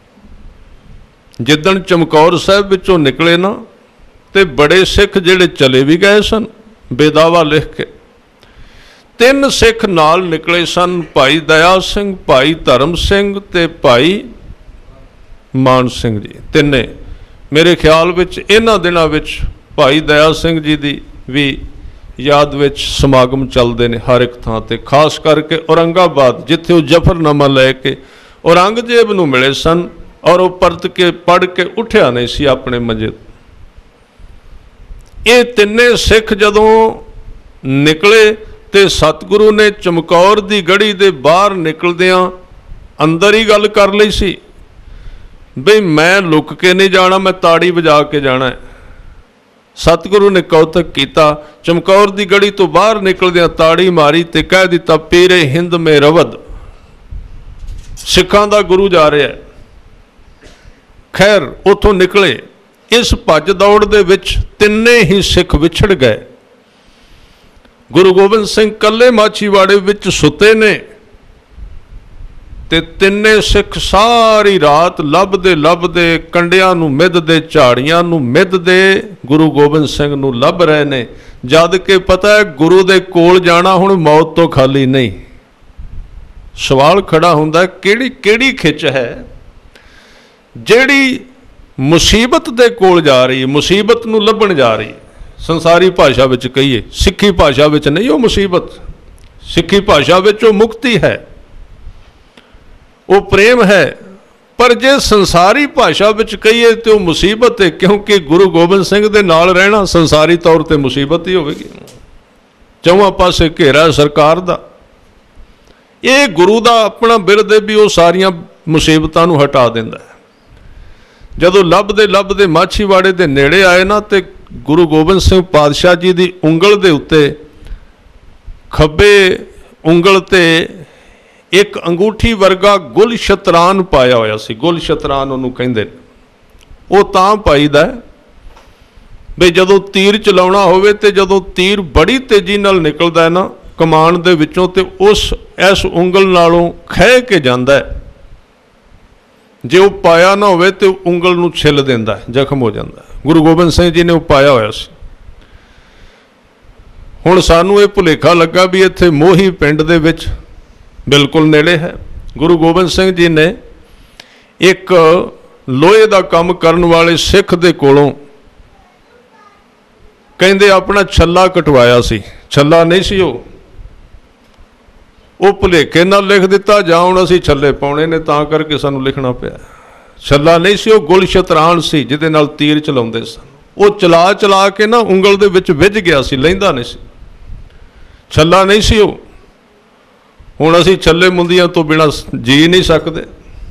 ਜਿੱਦਣ ਚਮਕੌਰ ਸਾਹਿਬ ਵਿੱਚੋਂ ਨਿਕਲੇ ਨਾ, ਤੇ ਬੜੇ ਸਿੱਖ ਜਿਹੜੇ ਚਲੇ ਵੀ ਗਏ ਸਨ ਬੇਦਾਵਾ ਲਿਖ ਕੇ। ਤਿੰਨ ਸਿੱਖ ਨਾਲ ਨਿਕਲੇ ਸਨ, ਭਾਈ ਦਇਆ ਸਿੰਘ, ਭਾਈ ਧਰਮ ਸਿੰਘ ਤੇ ਭਾਈ ਮਾਨ ਸਿੰਘ ਜੀ। ਤਿੰਨੇ ਮੇਰੇ ਖਿਆਲ ਵਿੱਚ ਇਹਨਾਂ ਦਿਨਾਂ ਵਿੱਚ ਭਾਈ ਦਇਆ ਸਿੰਘ ਜੀ ਦੀ ਵੀ ਯਾਦ ਵਿੱਚ ਸਮਾਗਮ ਚੱਲਦੇ ਨੇ ਹਰ ਇੱਕ ਥਾਂ ਤੇ, ਖਾਸ ਕਰਕੇ ਔਰੰਗਾਬਾਦ, ਜਿੱਥੇ ਉਹ ਜ਼ਫਰਨਾਮਾ ਲੈ ਕੇ ਔਰੰਗਜ਼ੇਬ ਨੂੰ ਮਿਲੇ ਸਨ, ਔਰ ਉਹ ਪਰਤ ਕੇ ਪੜ੍ਹ ਕੇ ਉੱਠਿਆ ਨਹੀਂ ਸੀ ਆਪਣੇ ਮੰਜੇ। ਇਹ ਤਿੰਨੇ ਸਿੱਖ ਜਦੋਂ ਨਿਕਲੇ ਤੇ ਸਤਿਗੁਰੂ ਨੇ ਚਮਕੌਰ ਦੀ ਗੜੀ ਦੇ ਬਾਹਰ ਨਿਕਲਦਿਆਂ ਅੰਦਰ ਹੀ ਗੱਲ ਕਰ ਲਈ ਸੀ ਬਈ ਮੈਂ ਲੁਕ ਕੇ ਨਹੀਂ ਜਾਣਾ, ਮੈਂ ਤਾੜੀ ਵਜਾ ਕੇ ਜਾਣਾ। ਸਤਿਗੁਰੂ ਨੇ ਕੌਤਕ ਕੀਤਾ, ਚਮਕੌਰ ਦੀ ਗੜੀ ਤੋਂ ਬਾਹਰ ਨਿਕਲਦਿਆਂ ਤਾੜੀ ਮਾਰੀ ਤੇ ਕਹਿ ਦਿੱਤਾ, ਪੀਰੇ ਹਿੰਦ ਮੇ ਰਵਦ, ਸਿੱਖਾਂ ਦਾ ਗੁਰੂ ਜਾ ਰਿਹਾ। ਖੈਰ ਉੱਥੋਂ ਨਿਕਲੇ। ਇਸ ਭੱਜ ਦੌੜ ਦੇ ਵਿੱਚ ਤਿੰਨੇ ਹੀ ਸਿੱਖ ਵਿਛੜ ਗਏ। ਗੁਰੂ ਗੋਬਿੰਦ ਸਿੰਘ ਇਕੱਲੇ ਮਾਛੀਵਾੜੇ ਵਿੱਚ ਸੁੱਤੇ ਨੇ ਤੇ ਤਿੰਨੇ ਸਿੱਖ ਸਾਰੀ ਰਾਤ ਲੱਭਦੇ ਲੱਭਦੇ, ਕੰਡਿਆਂ ਨੂੰ ਮਿੱਧਦੇ, ਝਾੜੀਆਂ ਨੂੰ ਮਿੱਧਦੇ ਗੁਰੂ ਗੋਬਿੰਦ ਸਿੰਘ ਨੂੰ ਲੱਭ ਰਹੇ ਨੇ, ਜਦ ਕਿ ਪਤਾ ਹੈ ਗੁਰੂ ਦੇ ਕੋਲ ਜਾਣਾ ਹੁਣ ਮੌਤ ਤੋਂ ਖਾਲੀ ਨਹੀਂ। ਸਵਾਲ ਖੜਾ ਹੁੰਦਾ, ਕਿਹੜੀ ਕਿਹੜੀ ਖਿੱਚ ਹੈ ਜਿਹੜੀ ਮੁਸੀਬਤ ਦੇ ਕੋਲ ਜਾ ਰਹੀ ਹੈ, ਮੁਸੀਬਤ ਨੂੰ ਲੱਭਣ ਜਾ ਰਹੀ ਹੈ। ਸੰਸਾਰੀ ਭਾਸ਼ਾ ਵਿੱਚ ਕਹੀਏ, ਸਿੱਖੀ ਭਾਸ਼ਾ ਵਿੱਚ ਨਹੀਂ ਉਹ ਮੁਸੀਬਤ, ਸਿੱਖੀ ਭਾਸ਼ਾ ਵਿੱਚ ਉਹ ਮੁਕਤੀ ਹੈ, ਉਹ ਪ੍ਰੇਮ ਹੈ। ਪਰ ਜੇ ਸੰਸਾਰੀ ਭਾਸ਼ਾ ਵਿੱਚ ਕਹੀਏ ਤੇ ਉਹ ਮੁਸੀਬਤ ਹੈ, ਕਿਉਂਕਿ ਗੁਰੂ ਗੋਬਿੰਦ ਸਿੰਘ ਦੇ ਨਾਲ ਰਹਿਣਾ ਸੰਸਾਰੀ ਤੌਰ ਤੇ ਮੁਸੀਬਤ ਹੀ ਹੋਵੇਗੀ। ਚੌਹਾਂ ਪਾਸੇ ਘੇਰਾ ਸਰਕਾਰ ਦਾ। ਇਹ ਗੁਰੂ ਦਾ ਆਪਣਾ ਬਿਰਦ ਹੈ ਵੀ ਉਹ ਸਾਰੀਆਂ ਮੁਸੀਬਤਾਂ ਨੂੰ ਹਟਾ ਦਿੰਦਾ ਹੈ। ਜਦੋਂ ਲੱਭਦੇ ਲੱਭਦੇ ਮਾਛੀਵਾੜੇ ਦੇ ਨੇੜੇ ਆਏ ਨਾ, ਤੇ ਗੁਰੂ ਗੋਬਿੰਦ ਸਿੰਘ ਪਾਤਸ਼ਾਹ ਜੀ ਦੀ ਉਂਗਲ ਦੇ ਉੱਤੇ, ਖੱਬੇ ਉਂਗਲ ਤੇ ਇੱਕ ਅੰਗੂਠੀ ਵਰਗਾ ਗੁਲ ਸ਼ਤਰਾਨ ਪਾਇਆ ਹੋਇਆ ਸੀ। ਗੁਲ ਸ਼ਤਰਾਨ ਉਹਨੂੰ ਕਹਿੰਦੇ ਨੇ। ਉਹ ਤਾਂ ਪਾਈਦਾ ਵੀ ਜਦੋਂ ਤੀਰ ਚਲਾਉਣਾ ਹੋਵੇ ਤੇ ਜਦੋਂ ਤੀਰ ਬੜੀ ਤੇਜ਼ੀ ਨਾਲ ਨਿਕਲਦਾ ਹੈ ਨਾ ਕਮਾਨ ਦੇ ਵਿੱਚੋਂ, ਤੇ ਉਸ ਇਸ ਉਂਗਲ ਨਾਲੋਂ ਖਹਿ ਕੇ ਜਾਂਦਾ ਹੈ। ਜੇ ਉਹ ਪਾਇਆ ਨਾ ਹੋਵੇ ਤੇ ਉਂਗਲ ਨੂੰ ਛਿੱਲ ਦਿੰਦਾ, ਜ਼ਖਮ ਹੋ ਜਾਂਦਾ। ਗੁਰੂ ਗੋਬਿੰਦ ਸਿੰਘ ਜੀ ਨੇ ਉਹ ਪਾਇਆ ਹੋਇਆ ਸੀ। ਹੁਣ ਸਾਨੂੰ ਇਹ ਭੁਲੇਖਾ ਲੱਗਾ ਵੀ ਇੱਥੇ ਮੋਹੀ ਪਿੰਡ ਦੇ ਵਿੱਚ ਬਿਲਕੁਲ ਨੇੜੇ ਹੈ। ਗੁਰੂ ਗੋਬਿੰਦ ਸਿੰਘ ਜੀ ਨੇ ਇੱਕ ਲੋਹੇ ਦਾ ਕੰਮ ਕਰਨ ਵਾਲੇ ਸਿੱਖ ਦੇ ਕੋਲੋਂ ਕਹਿੰਦੇ ਆਪਣਾ ਛੱਲਾ ਕਟਵਾਇਆ ਸੀ। ਛੱਲਾ ਨਹੀਂ ਸੀ ਉਹ ਉਹ ਭੁਲੇਖੇ ਨਾਲ ਲਿਖ ਦਿੱਤਾ ਜਾਂ ਹੁਣ ਅਸੀਂ ਛੱਲੇ ਪਾਉਣੇ ਨੇ ਤਾਂ ਕਰਕੇ ਸਾਨੂੰ ਲਿਖਣਾ ਪਿਆ। ਛੱਲਾ ਨਹੀਂ ਸੀ ਉਹ, ਗੁਲ ਸ਼ਤਰਾਣ ਸੀ ਜਿਹਦੇ ਨਾਲ ਤੀਰ ਚਲਾਉਂਦੇ ਸਨ। ਉਹ ਚਲਾ ਚਲਾ ਕੇ ਨਾ ਉਂਗਲ ਦੇ ਵਿੱਚ ਵਿੱਝ ਗਿਆ ਸੀ, ਲੈਂਦਾ ਨਹੀਂ ਸੀ। ਛੱਲਾ ਨਹੀਂ ਸੀ ਉਹ। ਹੁਣ ਅਸੀਂ ਛੱਲੇ ਮੁੰਦੀਆਂ ਤੋਂ ਬਿਨਾਂ ਜੀ ਨਹੀਂ ਸਕਦੇ।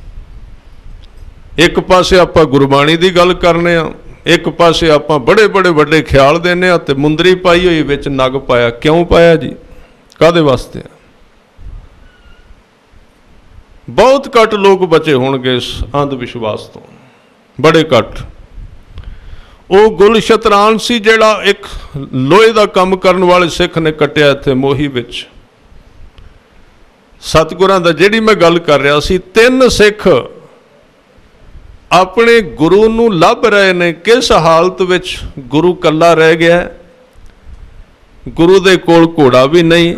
ਇੱਕ ਪਾਸੇ ਆਪਾਂ ਗੁਰਬਾਣੀ ਦੀ ਗੱਲ ਕਰਨੇ ਆ, ਇੱਕ ਪਾਸੇ ਆਪਾਂ ਬੜੇ ਬੜੇ ਵੱਡੇ ਖਿਆਲ ਦੇਣੇ ਆ, ਤੇ ਮੁੰਦਰੀ ਪਾਈ ਹੋਈ ਵਿੱਚ ਨਗ ਪਾਇਆ। ਕਿਉਂ ਪਾਇਆ ਜੀ? ਕਾਹਦੇ ਵਾਸਤੇ? ਬਹੁਤ ਘੱਟ ਲੋਕ ਬਚੇ ਹੋਣਗੇ ਇਸ ਅੰਧ ਵਿਸ਼ਵਾਸ ਤੋਂ, ਬੜੇ ਘੱਟ। ਉਹ ਗੁਲ ਸ਼ਤਰਾਣ ਸੀ ਜਿਹੜਾ ਇੱਕ ਲੋਹੇ ਦਾ ਕੰਮ ਕਰਨ ਵਾਲੇ ਸਿੱਖ ਨੇ ਕੱਟਿਆ ਇੱਥੇ ਮੋਹੀ ਵਿੱਚ। ਸਤਿਗੁਰਾਂ ਦਾ ਜਿਹੜੀ ਮੈਂ ਗੱਲ ਕਰ ਰਿਹਾ ਸੀ, ਤਿੰਨ ਸਿੱਖ ਆਪਣੇ ਗੁਰੂ ਨੂੰ ਲੱਭ ਰਹੇ ਨੇ। ਕਿਸ ਹਾਲਤ ਵਿੱਚ? ਗੁਰੂ ਇਕੱਲਾ ਰਹਿ ਗਿਆ, ਗੁਰੂ ਦੇ ਕੋਲ ਘੋੜਾ ਵੀ ਨਹੀਂ,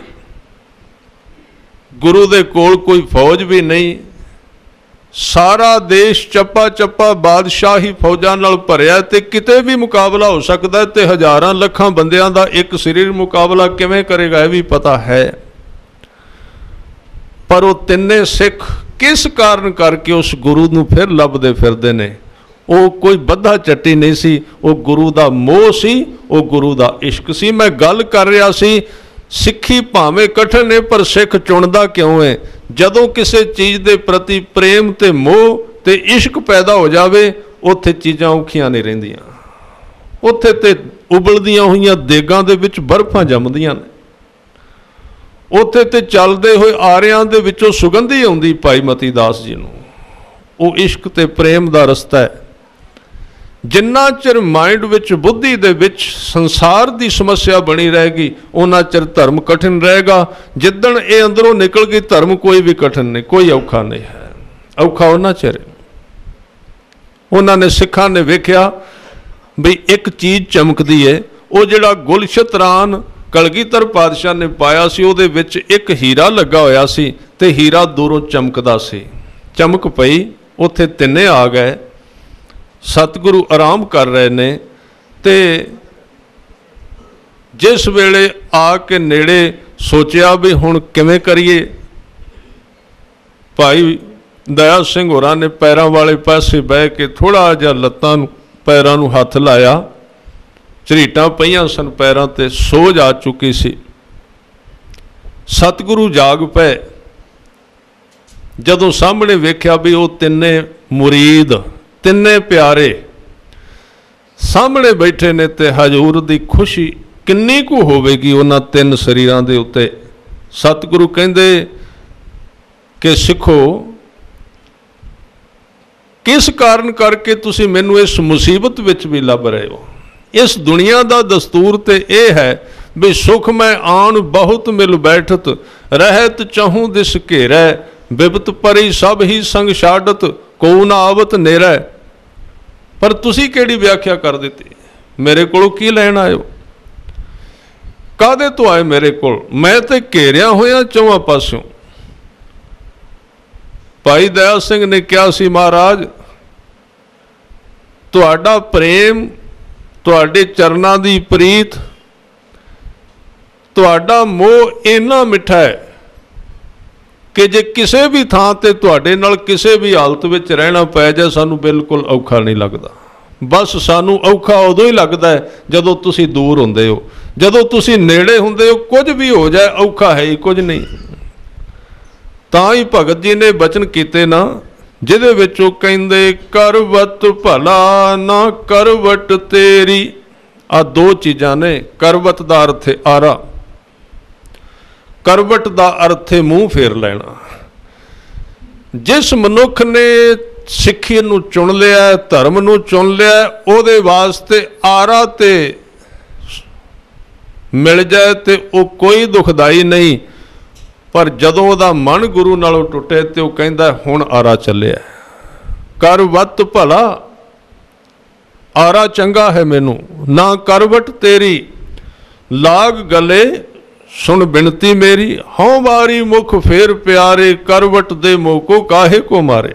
ਗੁਰੂ ਦੇ ਕੋਲ ਕੋਈ ਫੌਜ ਵੀ ਨਹੀਂ। ਸਾਰਾ ਦੇਸ਼ ਚੱਪਾ ਚੱਪਾ ਬਾਦਸ਼ਾਹੀ ਫੌਜਾਂ ਨਾਲ ਭਰਿਆ, ਤੇ ਕਿਤੇ ਵੀ ਮੁਕਾਬਲਾ ਹੋ ਸਕਦਾ, ਤੇ ਹਜ਼ਾਰਾਂ ਲੱਖਾਂ ਬੰਦਿਆਂ ਦਾ ਇੱਕ ਸਰੀਰ ਮੁਕਾਬਲਾ ਕਿਵੇਂ ਕਰੇਗਾ ਇਹ ਵੀ ਪਤਾ ਹੈ। ਪਰ ਉਹ ਤਿੰਨੇ ਸਿੱਖ ਕਿਸ ਕਾਰਨ ਕਰਕੇ ਉਸ ਗੁਰੂ ਨੂੰ ਫਿਰ ਲੱਭਦੇ ਫਿਰਦੇ ਨੇ? ਉਹ ਕੋਈ ਬੱਧਾ ਚੱਟੀ ਨਹੀਂ ਸੀ, ਉਹ ਗੁਰੂ ਦਾ ਮੋਹ ਸੀ, ਉਹ ਗੁਰੂ ਦਾ ਇਸ਼ਕ ਸੀ। ਮੈਂ ਗੱਲ ਕਰ ਰਿਹਾ ਸੀ, ਸਿੱਖੀ ਭਾਵੇਂ ਕਠਿਨ ਨੇ ਪਰ ਸਿੱਖ ਚੁਣਦਾ ਕਿਉਂ ਹੈ? ਜਦੋਂ ਕਿਸੇ ਚੀਜ਼ ਦੇ ਪ੍ਰਤੀ ਪ੍ਰੇਮ ਤੇ ਮੋਹ ਤੇ ਇਸ਼ਕ ਪੈਦਾ ਹੋ ਜਾਵੇ, ਉੱਥੇ ਚੀਜ਼ਾਂ ਔਖੀਆਂ ਨਹੀਂ ਰਹਿੰਦੀਆਂ। ਉੱਥੇ ਤੇ ਉਬਲਦੀਆਂ ਹੋਈਆਂ ਦੇਗਾਂ ਦੇ ਵਿੱਚ ਬਰਫਾਂ ਜੰਮਦੀਆਂ ਨੇ। ਉੱਥੇ ਤੇ ਚੱਲਦੇ ਹੋਏ ਆਰਿਆਂ ਦੇ ਵਿੱਚੋਂ ਸੁਗੰਧੀ ਆਉਂਦੀ ਭਾਈ ਮਤੀ ਦਾਸ ਜੀ ਨੂੰ। ਉਹ ਇਸ਼ਕ ਤੇ ਪ੍ਰੇਮ ਦਾ ਰਸਤਾ ਹੈ। ਜਿੰਨਾ ਚਿਰ ਮਾਈਂਡ ਵਿੱਚ, ਬੁੱਧੀ ਦੇ ਵਿੱਚ ਸੰਸਾਰ ਦੀ ਸਮੱਸਿਆ ਬਣੀ ਰਹੇਗੀ, ਉਹਨਾਂ ਚਿਰ ਧਰਮ ਕਠਿਨ ਰਹੇਗਾ। ਜਿੱਦਣ ਇਹ ਅੰਦਰੋਂ ਨਿਕਲ ਗਈ, ਧਰਮ ਕੋਈ ਵੀ ਕਠਿਨ ਨਹੀਂ, ਕੋਈ ਔਖਾ ਨਹੀਂ ਹੈ। ਔਖਾ ਉਹਨਾਂ ਚਿਰ। ਉਹਨਾਂ ਨੇ, ਸਿੱਖਾਂ ਨੇ ਵੇਖਿਆ ਬਈ ਇੱਕ ਚੀਜ਼ ਚਮਕਦੀ ਹੈ। ਉਹ ਜਿਹੜਾ ਗੁਲ ਸ਼ਤਰਾਣ ਕਲਗੀਧਰ ਪਾਤਸ਼ਾਹ ਨੇ ਪਾਇਆ ਸੀ, ਉਹਦੇ ਵਿੱਚ ਇੱਕ ਹੀਰਾ ਲੱਗਾ ਹੋਇਆ ਸੀ, ਤੇ ਹੀਰਾ ਦੂਰੋਂ ਚਮਕਦਾ ਸੀ। ਚਮਕ ਪਈ, ਉੱਥੇ ਤਿੰਨੇ ਆ ਗਏ। ਸਤਿਗੁਰੂ ਆਰਾਮ ਕਰ ਰਹੇ ਨੇ, ਤੇ ਜਿਸ ਵੇਲੇ ਆ ਕੇ ਨੇੜੇ ਸੋਚਿਆ ਵੀ ਹੁਣ ਕਿਵੇਂ ਕਰੀਏ, ਭਾਈ ਦਇਆ ਸਿੰਘ ਹੋਰਾਂ ਨੇ ਪੈਰਾਂ ਵਾਲੇ ਪਾਸੇ ਬਹਿ ਕੇ ਥੋੜ੍ਹਾ ਜਿਹਾ ਲੱਤਾਂ ਨੂੰ, ਪੈਰਾਂ ਨੂੰ ਹੱਥ ਲਾਇਆ। ਝਰੀਟਾਂ ਪਈਆਂ ਸਨ ਪੈਰਾਂ ਤੇ, ਸੋਝ ਆ ਚੁੱਕੀ ਸੀ। ਸਤਿਗੁਰੂ ਜਾਗ ਪਏ। ਜਦੋਂ ਸਾਹਮਣੇ ਵੇਖਿਆ ਵੀ ਉਹ ਤਿੰਨੇ ਮੁਰੀਦ, ਤਿੰਨੇ ਪਿਆਰੇ ਸਾਹਮਣੇ ਬੈਠੇ ਨੇ, ਤੇ ਹਜ਼ੂਰ ਦੀ ਖੁਸ਼ੀ ਕਿੰਨੀ ਕੁ ਹੋਵੇਗੀ ਉਹਨਾਂ ਤਿੰਨ ਸਰੀਰਾਂ ਦੇ ਉੱਤੇ। ਸਤਿਗੁਰੂ ਕਹਿੰਦੇ ਕਿ ਸਿੱਖੋ, ਕਿਸ ਕਾਰਨ ਕਰਕੇ ਤੁਸੀਂ ਮੈਨੂੰ ਇਸ ਮੁਸੀਬਤ ਵਿੱਚ ਵੀ ਲੱਭ ਰਹੇ ਹੋ? ਇਸ ਦੁਨੀਆ ਦਾ ਦਸਤੂਰ ਤੇ ਇਹ ਹੈ ਵੀ ਸੁਖ ਮੈਂ ਆਣ ਬਹੁਤ ਮਿਲ ਬੈਠਤ, ਰਹਿਤ ਚਾਹੂੰ ਦਿਸ ਘੇਰੈ, ਬਿਪਤ ਪਰੀ ਸਭ ਹੀ ਸੰਗ ਛਾਡਤ, ਕੋ ਨਾ ਆਵਤ ਨੇਰੈ। ਪਰ ਤੁਸੀਂ ਕਿਹੜੀ ਵਿਆਖਿਆ ਕਰ ਦਿੱਤੀ? ਮੇਰੇ ਕੋਲੋਂ ਕੀ ਲੈਣ ਆਇਓ? ਕਾਹਦੇ ਤੋਂ ਆਏ ਮੇਰੇ ਕੋਲ? ਮੈਂ ਤੇ ਘੇਰਿਆ ਹੋਇਆ ਚੌਵਾਂ ਪਾਸਿਓਂ। ਭਾਈ ਦਇਆ ਸਿੰਘ ਨੇ ਕਿਹਾ ਸੀ, ਮਹਾਰਾਜ ਤੁਹਾਡਾ ਪ੍ਰੇਮ, ਤੁਹਾਡੇ ਚਰਨਾਂ ਦੀ ਪ੍ਰੀਤ, ਤੁਹਾਡਾ ਮੋਹ ਇੰਨਾ ਮਿੱਠਾ ਹੈ ਕਿ ਜੇ ਕਿਸੇ ਵੀ ਥਾਂ ਤੇ ਤੁਹਾਡੇ ਨਾਲ ਕਿਸੇ ਵੀ ਹਾਲਤ ਵਿੱਚ ਰਹਿਣਾ ਪੈ ਜਾਏ, ਸਾਨੂੰ ਬਿਲਕੁਲ ਔਖਾ ਨਹੀਂ ਲੱਗਦਾ। ਬਸ ਸਾਨੂੰ ਔਖਾ ਉਦੋਂ ਹੀ ਲੱਗਦਾ ਹੈ ਜਦੋਂ ਤੁਸੀਂ ਦੂਰ ਹੁੰਦੇ ਹੋ। ਜਦੋਂ ਤੁਸੀਂ ਨੇੜੇ ਹੁੰਦੇ ਹੋ, ਕੁਝ ਵੀ ਹੋ ਜਾਏ, ਔਖਾ ਹੈ ਹੀ ਕੁਝ ਨਹੀਂ। ਤਾਂ ਹੀ ਭਗਤ ਜੀ ਨੇ ਬਚਨ ਕੀਤੇ ਨਾ, ਜਿਹਦੇ ਵਿੱਚ ਉਹ ਕਹਿੰਦੇ, ਕਰਵਤ ਭਲਾ ਨਾ ਕਰਵਟ ਤੇਰੀ। ਆ ਦੋ ਚੀਜ਼ਾਂ ਨੇ। ਕਰਵਤ ਦਾ ਅਰਥ ਹੈ ਆਰਾ, ਕਰਵਟ ਦਾ ਅਰਥ ਹੈ ਮੂੰਹ ਫੇਰ ਲੈਣਾ। ਜਿਸ ਮਨੁੱਖ ਨੇ ਸਿੱਖੀ ਨੂੰ ਚੁਣ ਲਿਆ, ਧਰਮ ਨੂੰ ਚੁਣ ਲਿਆ, ਉਹਦੇ ਵਾਸਤੇ ਆਰਾ ਤੇ ਮਿਲ ਜਾਏ ਤੇ ਉਹ ਕੋਈ ਦੁਖਦਾਈ ਨਹੀਂ। ਪਰ ਜਦੋਂ ਉਹਦਾ ਮਨ ਗੁਰੂ ਨਾਲੋਂ ਟੁੱਟੇ ਤੇ ਉਹ ਕਹਿੰਦਾ ਹੁਣ ਆਰਾ ਚੱਲਿਆ। ਕਰਵਤ ਭਲਾ, ਆਰਾ ਚੰਗਾ ਹੈ ਮੈਨੂੰ, ਨਾ ਕਰਵਟ ਤੇਰੀ। ਲਾਗ ਗਲੇ ਸੁਣ ਬਿਨਤੀ ਮੇਰੀ, ਹਉ ਵਾਰੀ ਮੁਖ ਫੇਰ ਪਿਆਰੇ, ਕਰਵਟ ਦੇ ਮੋਕੋ ਕਾਹੇ ਕੋ ਮਾਰੇ।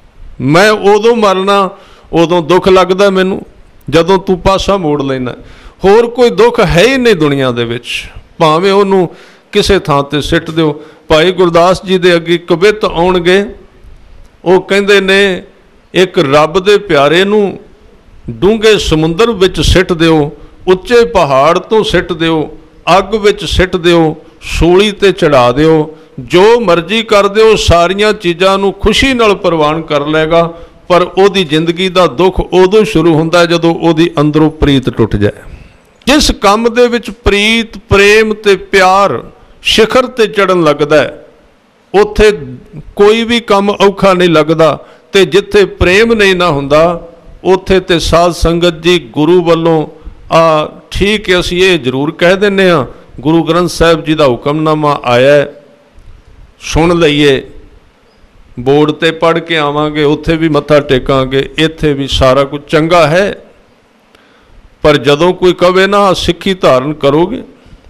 ਮੈਂ ਉਦੋਂ ਮਰਨਾ, ਉਦੋਂ ਦੁੱਖ ਲੱਗਦਾ ਮੈਨੂੰ ਜਦੋਂ ਤੂੰ ਪਾਸਾ ਮੋੜ ਲੈਣਾ। होर कोई दुख है ही नहीं दुनिया दे विच, भावें उहनूं किसे थां ते सिट दिओ। भाई गुरदास जी दे अगे कवित आउणगे, वो कहंदे ने एक रब दे प्यारे नूं डूंघे समुंदर विच सिट दिओ, उच्चे पहाड़ तो सिट दिओ, अग विच सिट दिओ, सूली ते चढ़ा दिओ, जो मर्जी कर दिओ, सारियां चीज़ां नूं खुशी नाल प्रवान कर लेगा। पर ओदी जिंदगी दा दुख उदों शुरू हुंदा है जदों ओदी अंदरों प्रीत टुट जाए। जिस काम दे विच प्रीत प्रेम ते प्यार शिखर ते चढ़न लगदा है, उत्थे कोई भी काम औखा नहीं लगदा। ते जिथे प्रेम नहीं ना हुंदा, उत्थे ते साध संगत जी गुरु वल्लों आ ठीक है, असीं ये जरूर कह दिंदे हां, गुरु ग्रंथ साहिब जी दा हुक्मनामा आया है, सुन लईए, बोर्ड ते पढ़ के आवांगे, उत्थे भी मत्था टेकांगे, इत्थे भी सारा कुछ चंगा है। पर जदों कोई कहे ना सिक्खी धारण करोगे,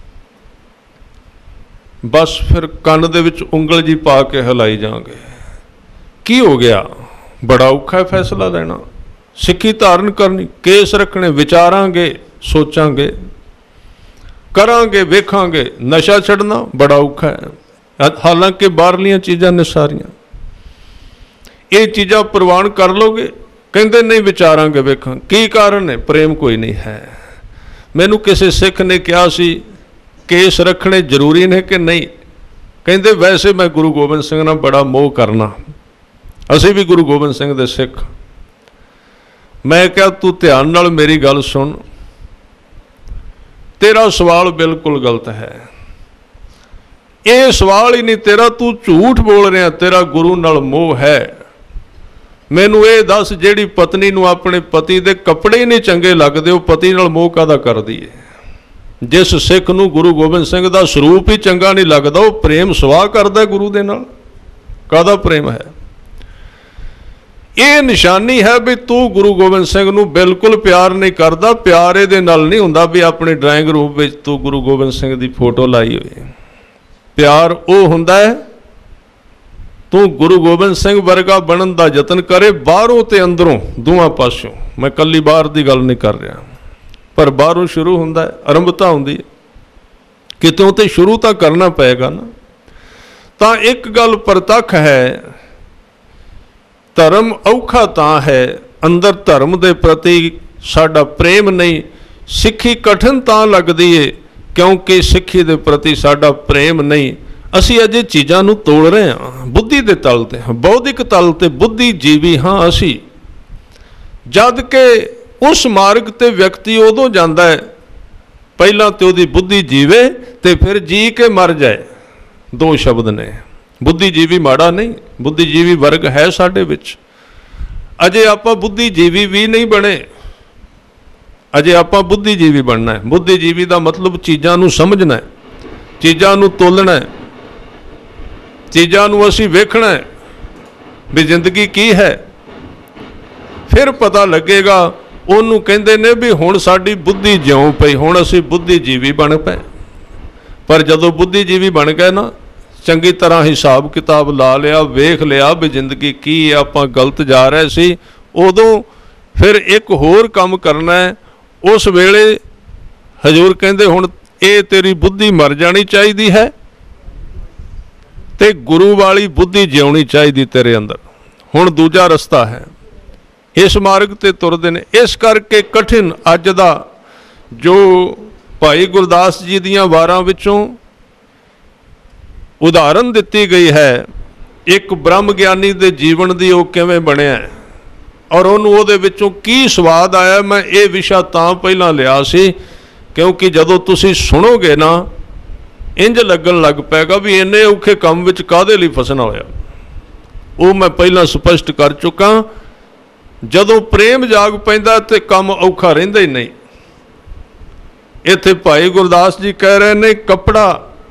बस फिर कंन दे विच उंगल जी पा के हिलाई जाओगे। की हो गया? बड़ा औखा है फैसला लेना। सिक्खी धारण करनी, केस रखने, विचारांगे, सोचांगे, करांगे, वेखांगे। नशा छड़ना बड़ा औखा है, हालांकि बाहरलियां चीज़ां ने सारियां, ये चीज़ां प्रवान कर लोगे। कहंदे नहीं विचारांगे, वेखांगे। की कारण है? प्रेम कोई नहीं है। मैनू किसी सिख ने कहा सी केस रखने जरूरी ने कि नहीं, कहंदे वैसे मैं गुरु गोबिंद सिंह नाल बड़ा मोह करना, असीं भी गुरु गोबिंद सिंह दे सिख। मैं क्या तू ध्यान नाल मेरी गल सुन, तेरा सवाल बिल्कुल गलत है, ये सवाल ही नहीं तेरा, तू झूठ बोल रहा, तेरा गुरु नाल मोह है। मैनू ये दस, जिहड़ी पत्नी नूं अपने पति दे कपड़े ही नहीं चंगे लगदे, वो पति नाल मोह काहदा करदी है? जिस सिख नूं गुरु गोबिंद सिंह दा स्वरूप ही चंगा नहीं लगदा, वो प्रेम सवाह करदा गुरु दे नाल, काहदा प्रेम है? ये निशानी है भी तू गुरु गोबिंद सिंह नूं बिल्कुल प्यार नहीं करदा। प्यार इहदे नाल नहीं हुंदा भी अपने ड्राइंग रूम विच तू गुरु गोबिंद सिंह दी फोटो लाई होई। प्यार वो हुंदा है तू गुरु गोबिंद सिंह वर्गा बनन दा यतन करे, बाहरों ते अंदरों दोवां पासों। मैं कल्ली बाहर दी गल नहीं कर रहा, पर बाहरों शुरू हुंदा है, आरंभता हुंदी है, कितों ते शुरू तां करना पेगा ना। तां एक गल प्रतख है, धर्म औखा तां है, अंदर धर्म दे प्रति साडा प्रेम नहीं। सिੱਖੀ कठिन तां लगदी है क्योंकि सिੱਖੀ दे प्रति साडा प्रेम नहीं। असी अजे चीज़ां नूं तोड़ रहे हैं, बुद्धि दे तल ते, बौद्धिक तल ते बुद्धिजीवी हाँ असी। जद के उस मार्ग ते व्यक्ति उदों जांदा है पहला तो उहदी बुद्धि जीवे ते फिर जी के मर जाए। दो शब्द ने, बुद्धिजीवी माड़ा नहीं, बुद्धिजीवी वर्ग है साडे विच। अजे आपां बुद्धिजीवी भी नहीं बने, अजे आपां बुद्धिजीवी बनना है। बुद्धिजीवी का मतलब चीज़ां नूं समझना है, चीज़ां नूं तोलना है, चीज़ां नूं असीं वेखना है भी जिंदगी की है, फिर पता लगेगा। उहनूं कहंदे ने भी हुण साडी बुद्धि जिउं पई, हुण असीं बुद्धिजीवी बन पए। पर जदों बुद्धिजीवी बन गए ना, चंगी तरह हिसाब किताब ला लिया, वेख लिया भी जिंदगी की है, आपां गलत जा रहे सी, उदों फिर एक होर काम करना है। उस वेले हजूर कहंदे हुण ये तेरी बुद्धि मर जानी चाहिए है ते गुरु वाली बुद्धि जिउणी चाहिए तेरे अंदर। हुण दूजा रस्ता है, इस मार्ग ते तुरदे ने। इस करके कठिन अज दा जो भाई गुरदास जी दियां वारां विचों उदाहरण दिती गई है, एक ब्रह्म ज्ञानी दे जीवन दी वो किवें बनिया और उन्होंने उहदे विचों की स्वाद आया। मैं ये विषय तां पहलां लिया सी क्योंकि जदों तुसीं सुनोगे ना, इंज लगन लग पैगा भी इन्ने औखे काम विच काहदे लई फसना होया। वो मैं पहलां स्पष्ट कर चुका, जदों प्रेम जाग पैंदा ते काम औखा रहिंदा ही नहीं। इत्थे भाई गुरदास जी कह रहे ने कपड़ा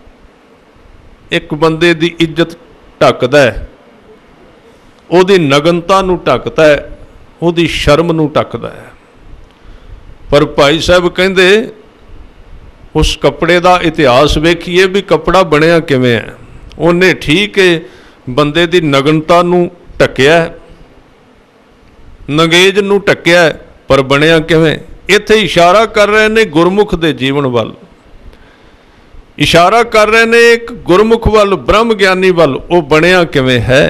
एक बंदे दी इज्जत ढकदा है, उहदी नगनता नूं ढकदा है, उहदी शर्म नूं ढकदा है। पर भाई साहब कहंदे उस कपड़े दा इतिहास वेखीए भी कपड़ा बनिया किवें है। उन्हें ठीक है बंदे दी नगनता नूं ढकिया, नगेज नूं ढकिया, पर बनिया किवें? इत्थे इशारा कर रहे ने गुरमुख दे जीवन वाल, इशारा कर रहे ने एक गुरमुख वाल, ब्रह्म ज्ञानी वाल। वो बनिया किवें है,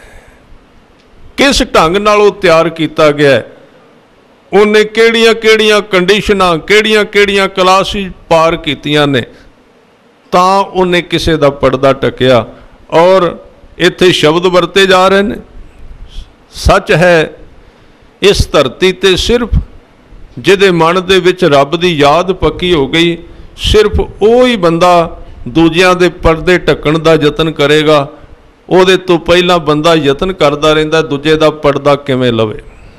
किस ढंग नाल वो तैयार किया गया, उन्हें किहड़ियां किहड़ियां कंडीशनां किहड़ियां किहड़ियां क्लासिस पार कीतियां ने, तां उन्हें किसी दा पर्दा टकिया। और इत्थे शब्द वरते जा रहे हैं। सच है इस धरती ते सिर्फ जिहदे मन दे विच रब दी याद पक्की हो गई, सिर्फ वो ही बंदा दूजियां दे पर्दे ढकण दा यतन करेगा। ਉਹਦੇ ਤੋਂ ਪਹਿਲਾਂ ਬੰਦਾ ਯਤਨ ਕਰਦਾ ਰਹਿੰਦਾ ਦੂਜੇ ਦਾ ਪਰਦਾ ਕਿਵੇਂ ਲਵੇ।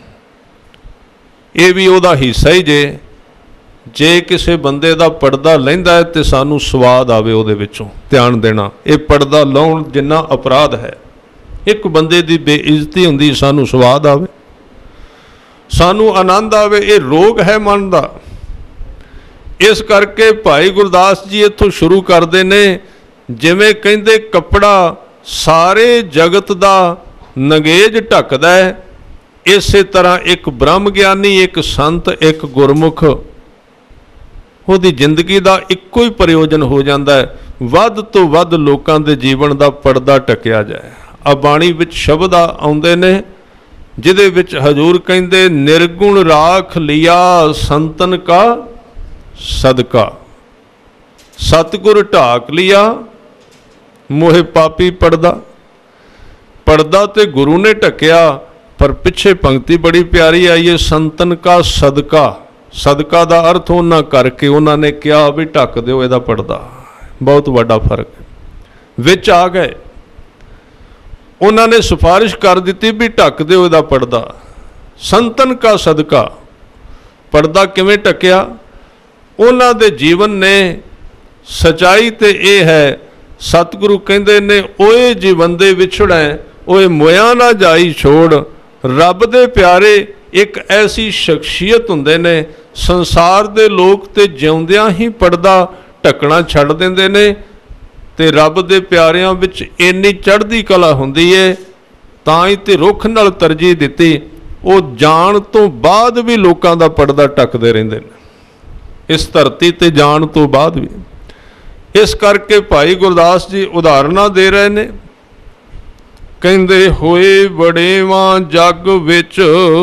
ਇਹ ਵੀ ਉਹਦਾ ਹਿੱਸਾ ਹੀ ਜੇ ਜੇ ਕਿਸੇ ਬੰਦੇ ਦਾ ਪਰਦਾ ਲੈਂਦਾ ਹੈ ਤੇ ਸਾਨੂੰ ਸਵਾਦ ਆਵੇ ਉਹਦੇ ਵਿੱਚੋਂ। ਧਿਆਨ ਦੇਣਾ, ਇਹ ਪਰਦਾ ਲਾਉਣ ਜਿੰਨਾ ਅਪਰਾਧ ਹੈ। ਇੱਕ ਬੰਦੇ ਦੀ ਬੇਇੱਜ਼ਤੀ ਹੁੰਦੀ, ਸਾਨੂੰ ਸਵਾਦ ਆਵੇ, ਸਾਨੂੰ ਆਨੰਦ ਆਵੇ, ਇਹ ਰੋਗ ਹੈ ਮਨ ਦਾ। ਇਸ ਕਰਕੇ ਭਾਈ ਗੁਰਦਾਸ ਜੀ ਇੱਥੋਂ ਸ਼ੁਰੂ ਕਰਦੇ ਨੇ, ਜਿਵੇਂ ਕਹਿੰਦੇ ਕੱਪੜਾ सारे जगत का नगेज ढकदा है, इस तरह एक ब्रह्म ज्ञानी, एक संत, एक गुरमुख, उहदी जिंदगी का इक्को ही प्रयोजन हो जाता है, वध तो वध लोकां दे जीवन का पर्दा ढकिया जाए। आ बाणी विच शब्द आउंदे ने जिहदे विच हजूर कहंदे, निर्गुण राख लिया संतन का सदका, सतगुर ढाक लिया मोहे पापी पड़दा। पड़दा तो गुरु ने ढकिया, पर पिछे पंक्ति बड़ी प्यारी आई है, संतन का सदका। सदका का अर्थ उन्होंने करके उन्होंने कहा भी ढक दो इहदा पड़दा। बहुत बड़ा फर्क है। विच आ गए उन्होंने सिफारिश कर दी भी ढक दो इहदा पड़दा। संतन का सदका, पड़दा किवें ढकिया? उन्हों दे जीवन ने सच्चाई तो यह है, सतगुरु कहते ने, ओए जीवन दे विछड़ै ओए मोया ना जाई छोड़। रब दे प्यारे एक ऐसी शख्सियत हुंदे ने, संसार दे लोग ते जिउंदियां ही पर्दा ढकना छड्ड दिंदे ने, ते रब दे प्यारियां विच इन्नी चढ़दी कला हुंदी है, तां ही ते रुख नाल तरजीह दित्ती। वो जाण तो बाद भी लोकां दा पर्दा ढकदे रहिंदे ने, इस धरती ते जाण तो बाद भी। इस करके भाई गुरदास जी उदाहरणा दे रहे ने, कहंदे होए वडेवां जग विच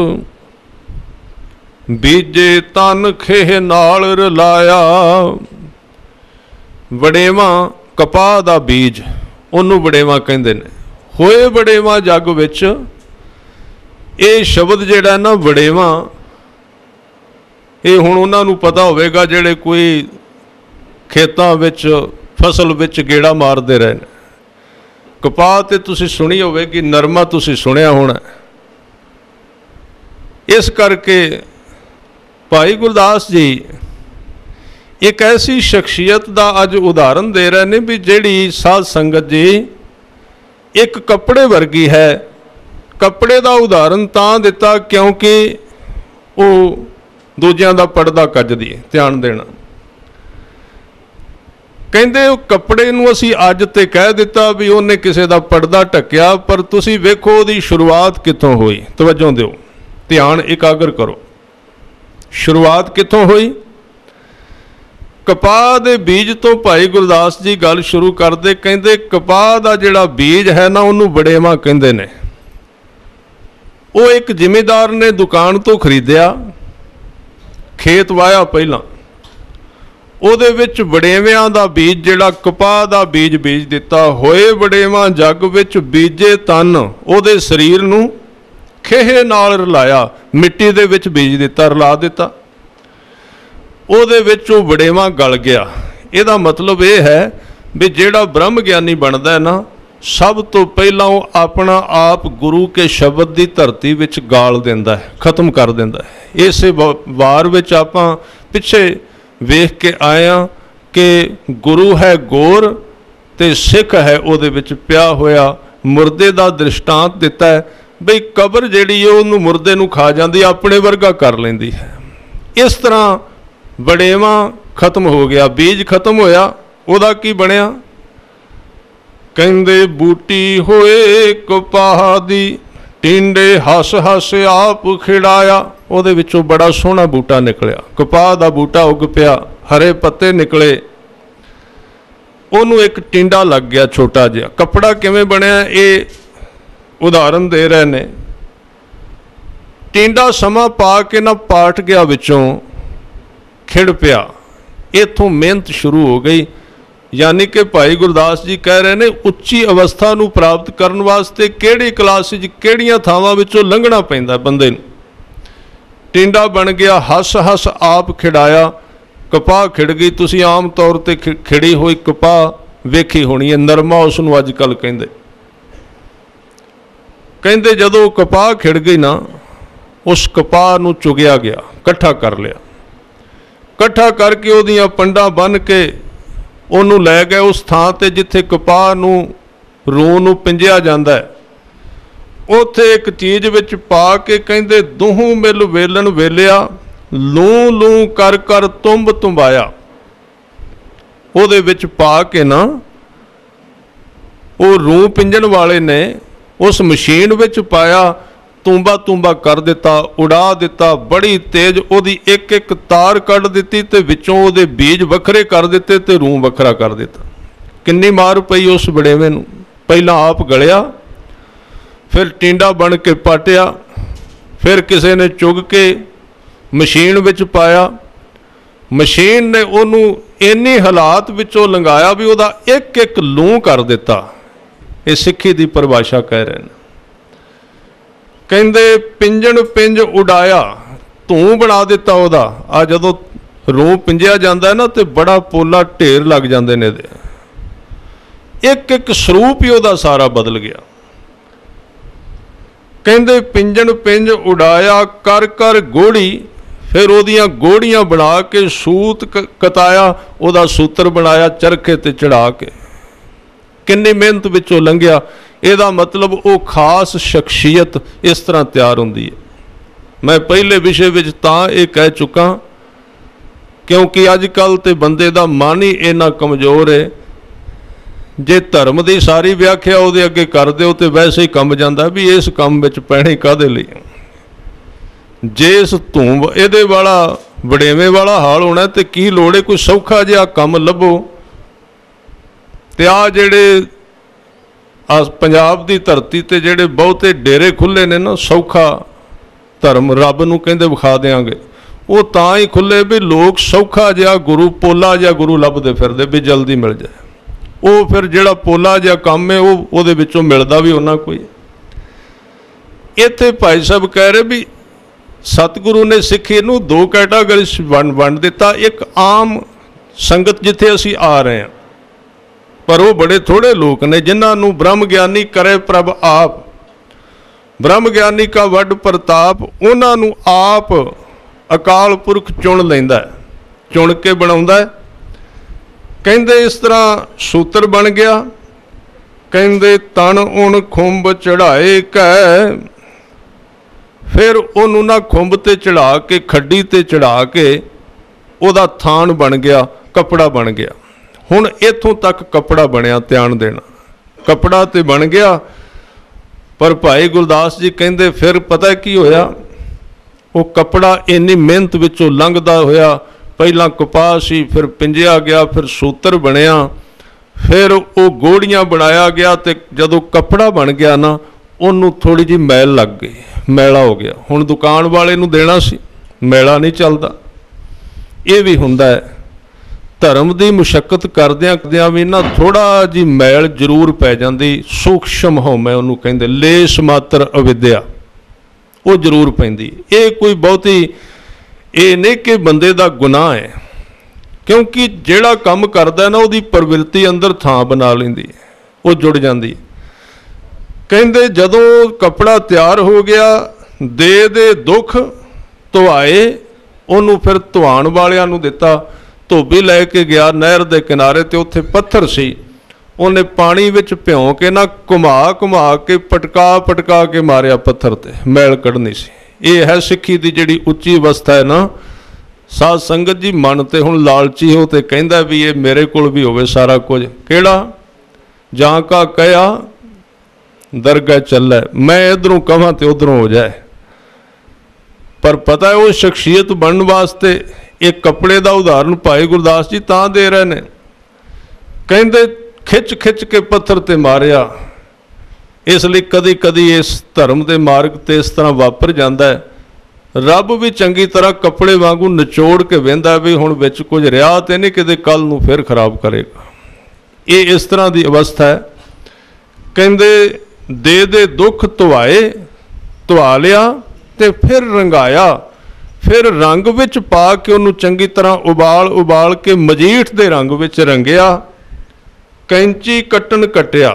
बीजे तन खेह नाल रलाया। वडेवां कपाह दा बीज, उन्होंने वडेवां कहंदे ने। होए वडेवां जग विच, ये शब्द जिहड़ा ना वडेवां, ये हुण उन्हां नूं पता होवेगा जिहड़े कोई खेतों विच फसल विच गेड़ा मारते रहे। कपाह ते तुसीं सुनी होवेगी, नरमा तुसीं सुनिया होना। इस करके भाई गुरदास जी एक ऐसी शख्सियत का अज उदाहरण दे रहे हैं भी जिहड़ी साध संगत जी एक कपड़े वर्गी है। कपड़े का उदाहरण तां दिता क्योंकि वो दूजियां दा पर्दा कजदी है। ध्यान देना, कहते कपड़े नूं असीं अज ते कह दिता भी उन्हें किसी का पर्दा ढकिया, पर तुसीं वेखो उहदी शुरुआत कित्थों हुई। तवज्जो दिओ, ध्यान एकाग्र करो। शुरुआत कित्थों हुई? कपाह दे बीज तो भाई गुरदास जी गल शुरू करते, कहते कपाह दा जिहड़ा बीज है ना, उहनूं वडेवां कहंदे ने। वो एक जिमीदार ने दुकान तो खरीदिया, खेत वाया पहलां, ਉਹਦੇ ਵਿੱਚ ਵਡੇਵਿਆਂ ਦਾ ਬੀਜ ਜਿਹੜਾ ਕਪਾਹ ਦਾ ਬੀਜ ਬੀਜ ਦਿੱਤਾ। ਹੋਏ ਵਡੇਵਾਂ ਜੱਗ ਵਿੱਚ ਬੀਜੇ ਤਨ, ਉਹਦੇ ਸਰੀਰ ਨੂੰ ਖੇਹੇ ਨਾਲ ਰਲਾਇਆ, ਮਿੱਟੀ ਦੇ ਵਿੱਚ ਬੀਜ ਦਿੱਤਾ, ਰਲਾ ਦਿੱਤਾ। ਉਹਦੇ ਵਿੱਚ ਉਹ ਵਡੇਵਾਂ ਗਲ ਗਿਆ। ਇਹਦਾ ਮਤਲਬ ਇਹ ਹੈ ਵੀ ਜਿਹੜਾ ਬ੍ਰਹਮ ਗਿਆਨੀ ਬਣਦਾ ਹੈ ਨਾ, ਸਭ ਤੋਂ ਪਹਿਲਾਂ ਉਹ ਆਪਣਾ ਆਪ ਗੁਰੂ ਕੇ ਸ਼ਬਦ ਦੀ ਧਰਤੀ ਵਿੱਚ ਗਾਲ ਦਿੰਦਾ ਹੈ, ਖਤਮ ਕਰ ਦਿੰਦਾ ਹੈ। ਇਸੇ ਵਾਰ ਵਿੱਚ ਆਪਾਂ ਪਿੱਛੇ वेख के आया कि गुरु है गोर ते सिख है उहदे विच पिया होया। मुर्दे का दृष्टांत दिता है बई कबर जिहड़ी उहनूं मुर्दे नूं खा जाती, अपने वर्गा कर लैंदी है। इस तरह वडेवां खत्म हो गया, बीज खत्म होया। उहदा की बनिया? कहंदे बूटी होए कपाह दी टिंडे हस हस आप खिड़ाया। ਉਹਦੇ ਵਿੱਚੋਂ ਬੜਾ ਸੋਹਣਾ ਬੂਟਾ ਨਿਕਲਿਆ, ਕਪਾਹ ਦਾ ਬੂਟਾ ਉੱਗ ਪਿਆ, ਹਰੇ ਪੱਤੇ ਨਿਕਲੇ। ਉਹਨੂੰ ਇੱਕ ਟਿੰਡਾ ਲੱਗ ਗਿਆ ਛੋਟਾ ਜਿਹਾ। ਕੱਪੜਾ ਕਿਵੇਂ ਬਣਿਆ ਇਹ ਉਦਾਹਰਨ ਦੇ ਰਹੇ ਨੇ। ਟਿੰਡਾ ਸਮਾਂ ਪਾ ਕੇ ਨਾ ਪਾਟ ਗਿਆ, ਵਿੱਚੋਂ ਖਿੜ ਪਿਆ। ਇੱਥੋਂ ਮਿਹਨਤ ਸ਼ੁਰੂ ਹੋ ਗਈ। ਯਾਨੀ ਕਿ ਭਾਈ ਗੁਰਦਾਸ ਜੀ ਕਹਿ ਰਹੇ ਨੇ ਉੱਚੀ ਅਵਸਥਾ ਨੂੰ ਪ੍ਰਾਪਤ ਕਰਨ ਵਾਸਤੇ ਕਿਹੜੀ ਕਲਾਸ ਵਿੱਚ ਕਿਹੜੀਆਂ ਥਾਵਾਂ ਵਿੱਚੋਂ ਲੰਘਣਾ ਪੈਂਦਾ ਬੰਦੇ ਨੂੰ। ਟਿੰਡਾ ਬਣ ਗਿਆ, ਹੱਸ ਹੱਸ ਆਪ ਖਿਡਾਇਆ, ਕਪਾਹ ਖਿੜ ਗਈ। ਤੁਸੀਂ ਆਮ ਤੌਰ 'ਤੇ ਖਿੜੀ ਹੋਈ ਕਪਾਹ ਵੇਖੀ ਹੋਣੀ ਹੈ, ਨਰਮਾ ਉਸ ਨੂੰ ਅੱਜ ਕੱਲ੍ਹ ਕਹਿੰਦੇ। ਕਹਿੰਦੇ ਜਦੋਂ ਕਪਾਹ ਖਿੜ ਗਈ ਨਾ, ਉਸ ਕਪਾਹ ਨੂੰ ਚੁਗਿਆ ਗਿਆ, ਇਕੱਠਾ ਕਰ ਲਿਆ। ਇਕੱਠਾ ਕਰਕੇ ਉਹਦੀਆਂ ਪੰਡਾਂ ਬੰਨ੍ਹ ਕੇ ਉਹਨੂੰ ਲੈ ਗਏ ਉਸ ਥਾਂ 'ਤੇ ਜਿੱਥੇ ਕਪਾਹ ਨੂੰ ਰੂੰ ਨੂੰ ਪਿੰਜਿਆ ਜਾਂਦਾ ਹੈ। ਉੱਥੇ ਇੱਕ ਚੀਜ਼ ਵਿੱਚ ਪਾ ਕੇ ਕਹਿੰਦੇ ਦੋਹੋਂ ਮਿਲ ਵੇਲਣ ਵੇਲਿਆ, ਲੂੰ ਲੂੰ ਕਰ ਕਰ ਤੁੰਬ ਤੁੰਬਾਇਆ। ਉਹਦੇ ਵਿੱਚ ਪਾ ਕੇ ਨਾ ਉਹ ਰੂੰ ਪਿੰਜਣ ਵਾਲੇ ਨੇ ਉਸ ਮਸ਼ੀਨ ਵਿੱਚ ਪਾਇਆ, ਤੂੰਬਾ ਤੂੰਬਾ ਕਰ ਦਿੱਤਾ, ਉਡਾ ਦਿੱਤਾ। ਬੜੀ ਤੇਜ਼ ਉਹਦੀ ਇੱਕ ਇੱਕ ਤਾਰ ਕੱਢ ਦਿੱਤੀ ਤੇ ਵਿੱਚੋਂ ਉਹਦੇ ਬੀਜ ਵੱਖਰੇ ਕਰ ਦਿੱਤੇ ਤੇ ਰੂੰ ਵੱਖਰਾ ਕਰ ਦਿੱਤਾ। ਕਿੰਨੀ ਮਾਰ ਪਈ ਉਸ ਵੜੇਵੇਂ ਨੂੰ। ਪਹਿਲਾਂ ਆਪ ਗਲਿਆ, ਫਿਰ ਟਿੰਡਾ ਬਣ ਕੇ ਪਾਟਿਆ, ਫਿਰ ਕਿਸੇ ਨੇ ਚੁਗ ਕੇ ਮਸ਼ੀਨ ਵਿੱਚ ਪਾਇਆ। ਮਸ਼ੀਨ ਨੇ ਉਹਨੂੰ ਇੰਨੀ ਹਾਲਾਤ ਵਿੱਚੋਂ ਲੰਘਾਇਆ ਵੀ ਉਹਦਾ ਇੱਕ ਇੱਕ ਲੂੰ ਕਰ ਦਿੱਤਾ। ਇਹ ਸਿੱਖੀ ਦੀ ਪਰਿਭਾਸ਼ਾ ਕਹਿ ਰਹੇ ਨੇ। ਕਹਿੰਦੇ ਪਿੰਜਣ ਪਿੰਜ ਉਡਾਇਆ, ਧੂੰ ਬਣਾ ਦਿੱਤਾ ਉਹਦਾ। ਆ ਜਦੋਂ ਰੂੰ ਪਿੰਜਿਆ ਜਾਂਦਾ ਨਾ ਤੇ ਬੜਾ ਪੋਲਾ ਢੇਰ ਲੱਗ ਜਾਂਦੇ ਨੇ ਇਹਦੇ। ਇੱਕ ਇੱਕ ਸਰੂਪ ਹੀ ਉਹਦਾ ਸਾਰਾ ਬਦਲ ਗਿਆ। ਕਹਿੰਦੇ ਪਿੰਜਣ ਪਿੰਜ ਉਡਾਇਆ ਕਰ ਕਰ ਗੋੜੀ, ਫਿਰ ਉਹਦੀਆਂ ਗੋੜੀਆਂ ਬਣਾ ਕੇ ਸੂਤ ਕਤਾਇਆ, ਉਹਦਾ ਸੂਤਰ ਬਣਾਇਆ ਚਰਖੇ ਤੇ ਚੜਾ ਕੇ। ਕਿੰਨੀ ਮਿਹਨਤ ਵਿੱਚੋਂ ਲੰਘਿਆ। ਇਹਦਾ ਮਤਲਬ ਉਹ ਖਾਸ ਸ਼ਖਸੀਅਤ ਇਸ ਤਰ੍ਹਾਂ ਤਿਆਰ ਹੁੰਦੀ ਹੈ। ਮੈਂ ਪਹਿਲੇ ਵਿਸ਼ੇ ਵਿੱਚ ਤਾਂ ਇਹ ਕਹਿ ਚੁੱਕਾ ਕਿਉਂਕਿ ਅੱਜ ਕੱਲ੍ਹ ਤੇ ਬੰਦੇ ਦਾ ਮਨ ਹੀ ਇੰਨਾ ਕਮਜ਼ੋਰ ਹੈ। ਜੇ ਧਰਮ ਦੀ ਸਾਰੀ ਵਿਆਖਿਆ ਉਹਦੇ ਅੱਗੇ ਕਰ ਦਿਓ ਤੇ ਵੈਸੇ ਹੀ ਕੰਬ ਜਾਂਦਾ ਵੀ ਇਸ ਕੰਮ ਵਿੱਚ ਪੈਣੇ ਕਾਹਦੇ ਲਈ। ਜੇ ਇਸ ਧੂੰਬ ਇਹਦੇ ਵਾਲਾ ਵੜੇਵੇਂ ਵਾਲਾ ਹਾਲ ਹੋਣਾ ਤੇ ਕੀ ਲੋੜ ਹੈ, ਕੋਈ ਸੌਖਾ ਜਿਹਾ ਕੰਮ ਲੱਭੋ। ਤੇ ਆ ਜਿਹੜੇ ਆ ਪੰਜਾਬ ਦੀ ਧਰਤੀ ਤੇ ਜਿਹੜੇ ਬਹੁਤੇ ਡੇਰੇ ਖੁੱਲ੍ਹੇ ਨੇ ਨਾ, ਸੌਖਾ ਧਰਮ ਰੱਬ ਨੂੰ ਕਹਿੰਦੇ ਵਿਖਾ ਦਿਆਂਗੇ, ਉਹ ਤਾਂ ਹੀ ਖੁੱਲ੍ਹੇ ਵੀ ਲੋਕ ਸੌਖਾ ਜਿਹਾ ਗੁਰੂ, ਪੋਲਾ ਜਿਹਾ ਗੁਰੂ ਲੱਭਦੇ ਫਿਰਦੇ ਵੀ ਜਲਦੀ ਮਿਲ ਜਾਏ। ਉਹ ਫਿਰ ਜਿਹੜਾ ਪੋਲਾ ਜਿਹਾ ਕੰਮ ਹੈ ਉਹ ਉਹਦੇ ਵਿੱਚੋਂ ਮਿਲਦਾ ਵੀ ਉਹਨਾਂ ਕੋਈ। ਇੱਥੇ ਭਾਈ ਸਾਹਿਬ ਕਹਿ ਰਹੇ ਵੀ ਸਤਿਗੁਰੂ ਨੇ ਸਿੱਖੀ ਨੂੰ ਦੋ ਕੈਟਾਗਰੀ ਵੰਡ ਵੰਡ ਦਿੱਤਾ। ਇੱਕ ਆਮ ਸੰਗਤ ਜਿੱਥੇ ਅਸੀਂ ਆ ਰਹੇ ਹਾਂ, ਪਰ ਉਹ ਬੜੇ ਥੋੜ੍ਹੇ ਲੋਕ ਨੇ ਜਿਨ੍ਹਾਂ ਨੂੰ ਬ੍ਰਹਮ ਗਿਆਨੀ ਕਰੇ ਪ੍ਰਭ ਆਪ, ਬ੍ਰਹਮ ਗਿਆਨੀ ਕਾ ਵੱਡ ਪ੍ਰਤਾਪ। ਉਹਨਾਂ ਨੂੰ ਆਪ ਅਕਾਲ ਪੁਰਖ ਚੁਣ ਲੈਂਦਾ, ਚੁਣ ਕੇ ਬਣਾਉਂਦਾ। ਕਹਿੰਦੇ ਇਸ ਤਰ੍ਹਾਂ ਸੂਤਰ ਬਣ ਗਿਆ। ਕਹਿੰਦੇ ਤਨ ਉਣ ਖੁੰਬ ਚੜਾਏ ਕੈ, ਫਿਰ ਉਹਨੂੰ ਨਾ ਖੁੰਬ ਤੇ ਚੜਾ ਕੇ, ਖੱਡੀ ਤੇ ਚੜਾ ਕੇ ਉਹਦਾ ਥਾਨ ਬਣ ਗਿਆ, ਕੱਪੜਾ ਬਣ ਗਿਆ। ਹੁਣ ਇੱਥੋਂ ਤੱਕ ਕੱਪੜਾ ਬਣਿਆ, ਧਿਆਨ ਦੇਣਾ। ਕੱਪੜਾ ਤੇ ਬਣ ਗਿਆ, ਪਰ ਭਾਈ ਗੁਰਦਾਸ ਜੀ ਕਹਿੰਦੇ ਫਿਰ ਪਤਾ ਕੀ ਹੋਇਆ। ਉਹ ਕੱਪੜਾ ਇੰਨੀ ਮਿਹਨਤ ਵਿੱਚੋਂ ਲੰਘਦਾ ਹੋਇਆ, ਪਹਿਲਾਂ ਕਪਾਹ ਸੀ, ਫਿਰ ਪਿੰਜਿਆ ਗਿਆ, ਫਿਰ ਸੂਤਰ ਬਣਿਆ, ਫਿਰ ਉਹ ਗੋੜੀਆਂ ਬਣਾਇਆ ਗਿਆ। ਤੇ ਜਦੋਂ ਕੱਪੜਾ ਬਣ ਗਿਆ ਨਾ, ਉਹਨੂੰ ਥੋੜ੍ਹੀ ਜਿਹੀ ਮੈਲ ਲੱਗ ਗਈ, ਮੈਲਾ ਹੋ ਗਿਆ। ਹੁਣ ਦੁਕਾਨ ਵਾਲੇ ਨੂੰ ਦੇਣਾ ਸੀ, ਮੈਲਾ ਨਹੀਂ ਚੱਲਦਾ। ਇਹ ਵੀ ਹੁੰਦਾ ਹੈ ਧਰਮ ਦੀ ਮੁਸ਼ੱਕਤ ਕਰਦਿਆਂ ਕਰਦਿਆਂ ਵੀ ਨਾ ਥੋੜ੍ਹਾ ਜਿਹੀ ਮੈਲ ਜ਼ਰੂਰ ਪੈ ਜਾਂਦੀ। ਸੂਖਸ਼ਮ ਹਉਮੈ ਉਹਨੂੰ ਕਹਿੰਦੇ, ਲੇਸ ਮਾਤਰ ਅਵਿਦਿਆ, ਉਹ ਜ਼ਰੂਰ ਪੈਂਦੀ। ਇਹ ਕੋਈ ਬਹੁਤੀ ਇਹ ਨਹੀਂ ਕਿ ਬੰਦੇ ਦਾ ਗੁਨਾਹ ਹੈ, ਕਿਉਂਕਿ ਜਿਹੜਾ ਕੰਮ ਕਰਦਾ ਨਾ ਉਹਦੀ ਪ੍ਰਵਿਰਤੀ ਅੰਦਰ ਥਾਂ ਬਣਾ ਲੈਂਦੀ ਹੈ, ਉਹ ਜੁੜ ਜਾਂਦੀ। ਕਹਿੰਦੇ ਜਦੋਂ ਕੱਪੜਾ ਤਿਆਰ ਹੋ ਗਿਆ, ਦੇ ਦੇ ਦੁੱਖ ਧੁਆਏ, ਉਹਨੂੰ ਫਿਰ ਧੁਆਉਣ ਵਾਲਿਆਂ ਨੂੰ ਦਿੱਤਾ। ਧੋਬੀ ਲੈ ਕੇ ਗਿਆ ਨਹਿਰ ਦੇ ਕਿਨਾਰੇ ਤੇ ਉੱਥੇ ਪੱਥਰ ਸੀ, ਉਹਨੇ ਪਾਣੀ ਵਿੱਚ ਭਿਉਂ ਕੇ ਨਾ ਘੁਮਾ ਘੁਮਾ ਕੇ ਪਟਕਾ ਪਟਕਾ ਕੇ ਮਾਰਿਆ ਪੱਥਰ ਤੇ, ਮੈਲ ਕੱਢਣੀ ਸੀ। ਇਹ ਹੈ ਸਿੱਖੀ ਦੀ ਜਿਹੜੀ ਉੱਚੀ ਅਵਸਥਾ ਹੈ ਨਾ। ਸਾਧ ਸੰਗਤ ਜੀ ਮਨ ਤੇ ਹੁਣ ਲਾਲਚੀ ਹੋ ਤੇ ਕਹਿੰਦਾ ਵੀ ਇਹ ਮੇਰੇ ਕੋਲ ਵੀ ਹੋਵੇ ਸਾਰਾ ਕੁਝ। ਕਿਹੜਾ? ਜਾਂ ਕਾ ਕਹਿਆ ਦਰਗਾਹ ਚੱਲੇ, ਮੈਂ ਇੱਧਰੋਂ ਕਹਾਂ ਤੇ ਉੱਧਰੋਂ ਹੋ ਜਾਏ। पर पता है वो शख्सियत बनने वास्ते एक कपड़े का उदाहरण भाई गुरदास जी तां दे रहे ने, कहते खिच खिच के पत्थर ते मारिया। इसलिए कदी कदी इस धर्म के मार्ग ते इस तरह वापर जाता है। रब भी चंगी तरह कपड़े वांगू निचोड़ के वेंदा भी हुण विच कुछ रिहा ते नहीं किते कल नूं फिर खराब करेगा। ये इस तरह की अवस्था है। कहते दे दे दुख धुआए, धुआ लिया ते फिर रंगाया, फिर रंग विच पा के उन्होंने चंगी तरह उबाल उबाल के मजीठ दे रंग विच रंगिया। कैंची कट्टन कट्टिया,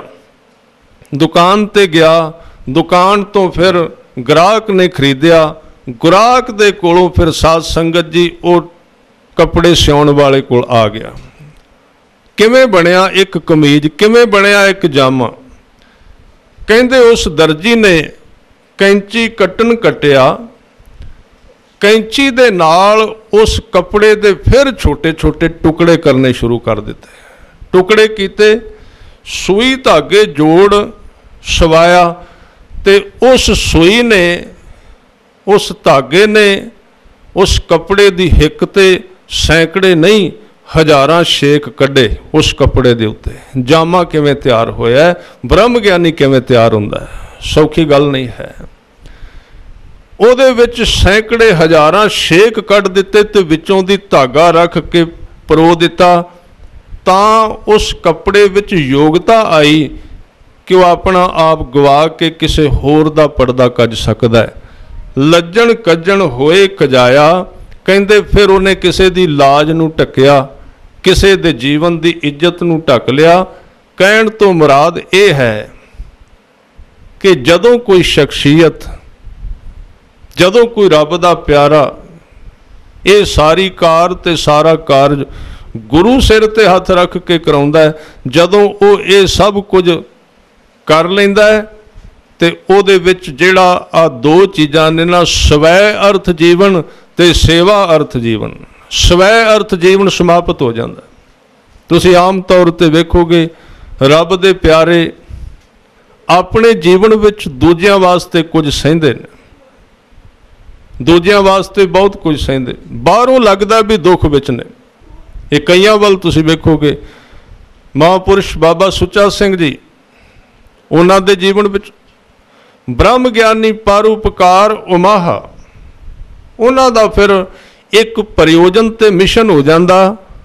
दुकान ते गया, दुकान तो फिर ग्राहक ने खरीदिया, ग्राहक दे कोलों फिर साध संगत जी वो कपड़े सिउण वाले कोल आ गया। किवें बनिया एक कमीज, किवें बनिया एक जामा। कहंदे उस दर्जी ने कैंची कट्टन कट्टिया, कैंची दे नाल उस कपड़े दे फिर छोटे छोटे टुकड़े करने शुरू कर दिते। टुकड़े कीते, सूई धागे जोड़ सवाया ते उस सूई ने, उस धागे ने उस कपड़े दी हिक ते सैकड़े नहीं हज़ारां शेक कढ़े उस कपड़े दे उत्ते। जामा किवें तैयार होया, ब्रह्म ज्ञानी किवें तैयार हुंदा है, सौखी गल नहीं है। उहदे विच सैकड़े हज़ारां शेक कढ़ दिते ते विचों दी धागा रख के परो दिता, तां उस कपड़े विच योग्यता आई कि वह अपना आप गवा के किसी होर दा पर्दा कज सकदा है। लज्जण कज्जण होए कजाया, कहंदे फिर उन्हें किसी दी लाज नूं ढकिया, किसी दे जीवन दी इज्जत नूं ढक लिया। कहण तो मुराद ये है कि जदों कोई शख्सियत, जदों कोई रब दा प्यारा ये सारी कार ते सारा कारज गुरु सिर ते हथ रख के कराउंदा है, जदों वो ये सब कुछ कर लैंदा है ते ओहदे विच जिहड़ा आ दो चीज़ां ने ना, स्वै अर्थ जीवन ते सेवा अर्थ जीवन, स्वै अर्थ जीवन समाप्त हो जाता। तुसीं आम तौर पर वेखोगे रब दे प्यारे अपने जीवन विच दूजियां वास्ते कुछ सहिंदे ने, दूजियां वास्ते बहुत कुछ सहिंदे, बाहरों लगदा भी दुख विच ने। ये कईयां वल तुसीं वेखोगे, महापुरुष बाबा सुच्चा सिंह जी, उन्हां दे जीवन विच ब्रह्म ज्ञानी परोपकार उमाहा, उन्हां दा फिर एक प्रयोजन ते मिशन हो जाता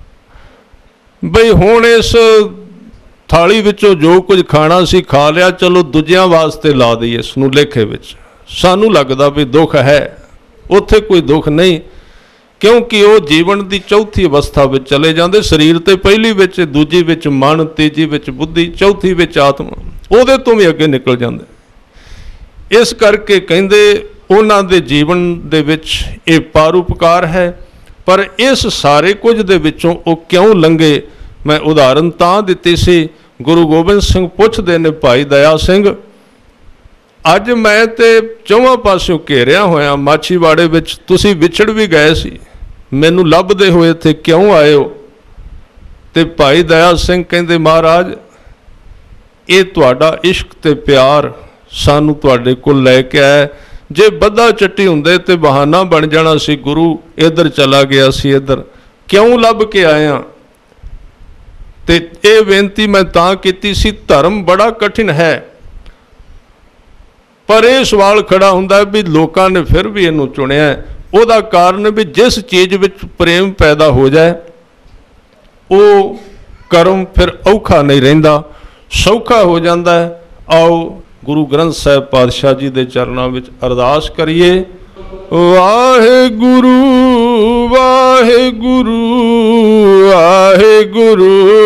बई हुण इस थाली विचों जो कुछ खाना सी खा लिया, चलो दूजियां वास्ते ला दईए इसनूं लेखे विच। सानूं लगदा भी दुख है, उत्थे कोई दुख नहीं, क्योंकि वो जीवन की चौथी अवस्था में चले जाते। शरीर तो पहली विच, दूजी विच मन, तीजी विच बुद्धि, चौथी विच आत्मा, उहदे तो भी अगे निकल जाते। इस करके कहंदे उन्हां दे जीवन दे विच ये परोपकार है। पर इस सारे कुछ दे विचों वो क्यों लंघे, मैं उदाहरण तां दित्ती सी। गुरु गोबिंद सिंह पुछदे ने भाई दया सिंह, अज मैं ते चौहां पासों घेरिया होया माछीवाड़े विच, तुसीं विछड़ भी गए सी, मैनूं लभदे होए थे क्यों आए हो? ते भाई दया सिंह कहंदे महाराज ये तुहाडा इश्क ते प्यार सानूं तुहाडे कोल लैके आया। जे बद्धा चट्टी हुंदे ते बहाना बन जाना सी, गुरु इधर चला गया सी, इधर क्यों लभ के आया? ते ये बेनती मैं तां कीती सी, धर्म बड़ा कठिन है, पर यह सवाल खड़ा हुंदा भी लोकां ने फिर भी इहनूं चुनिया। उहदा कारण भी जिस चीज़ विच प्रेम पैदा हो जाए वो कर्म फिर औखा नहीं रहिंदा, सौखा हो जाता है। आओ गुरु ग्रंथ साहिब पातशाह जी के चरणों में अरदास करिए। वाहे गुरु वाहे गुरु वाहे गुरु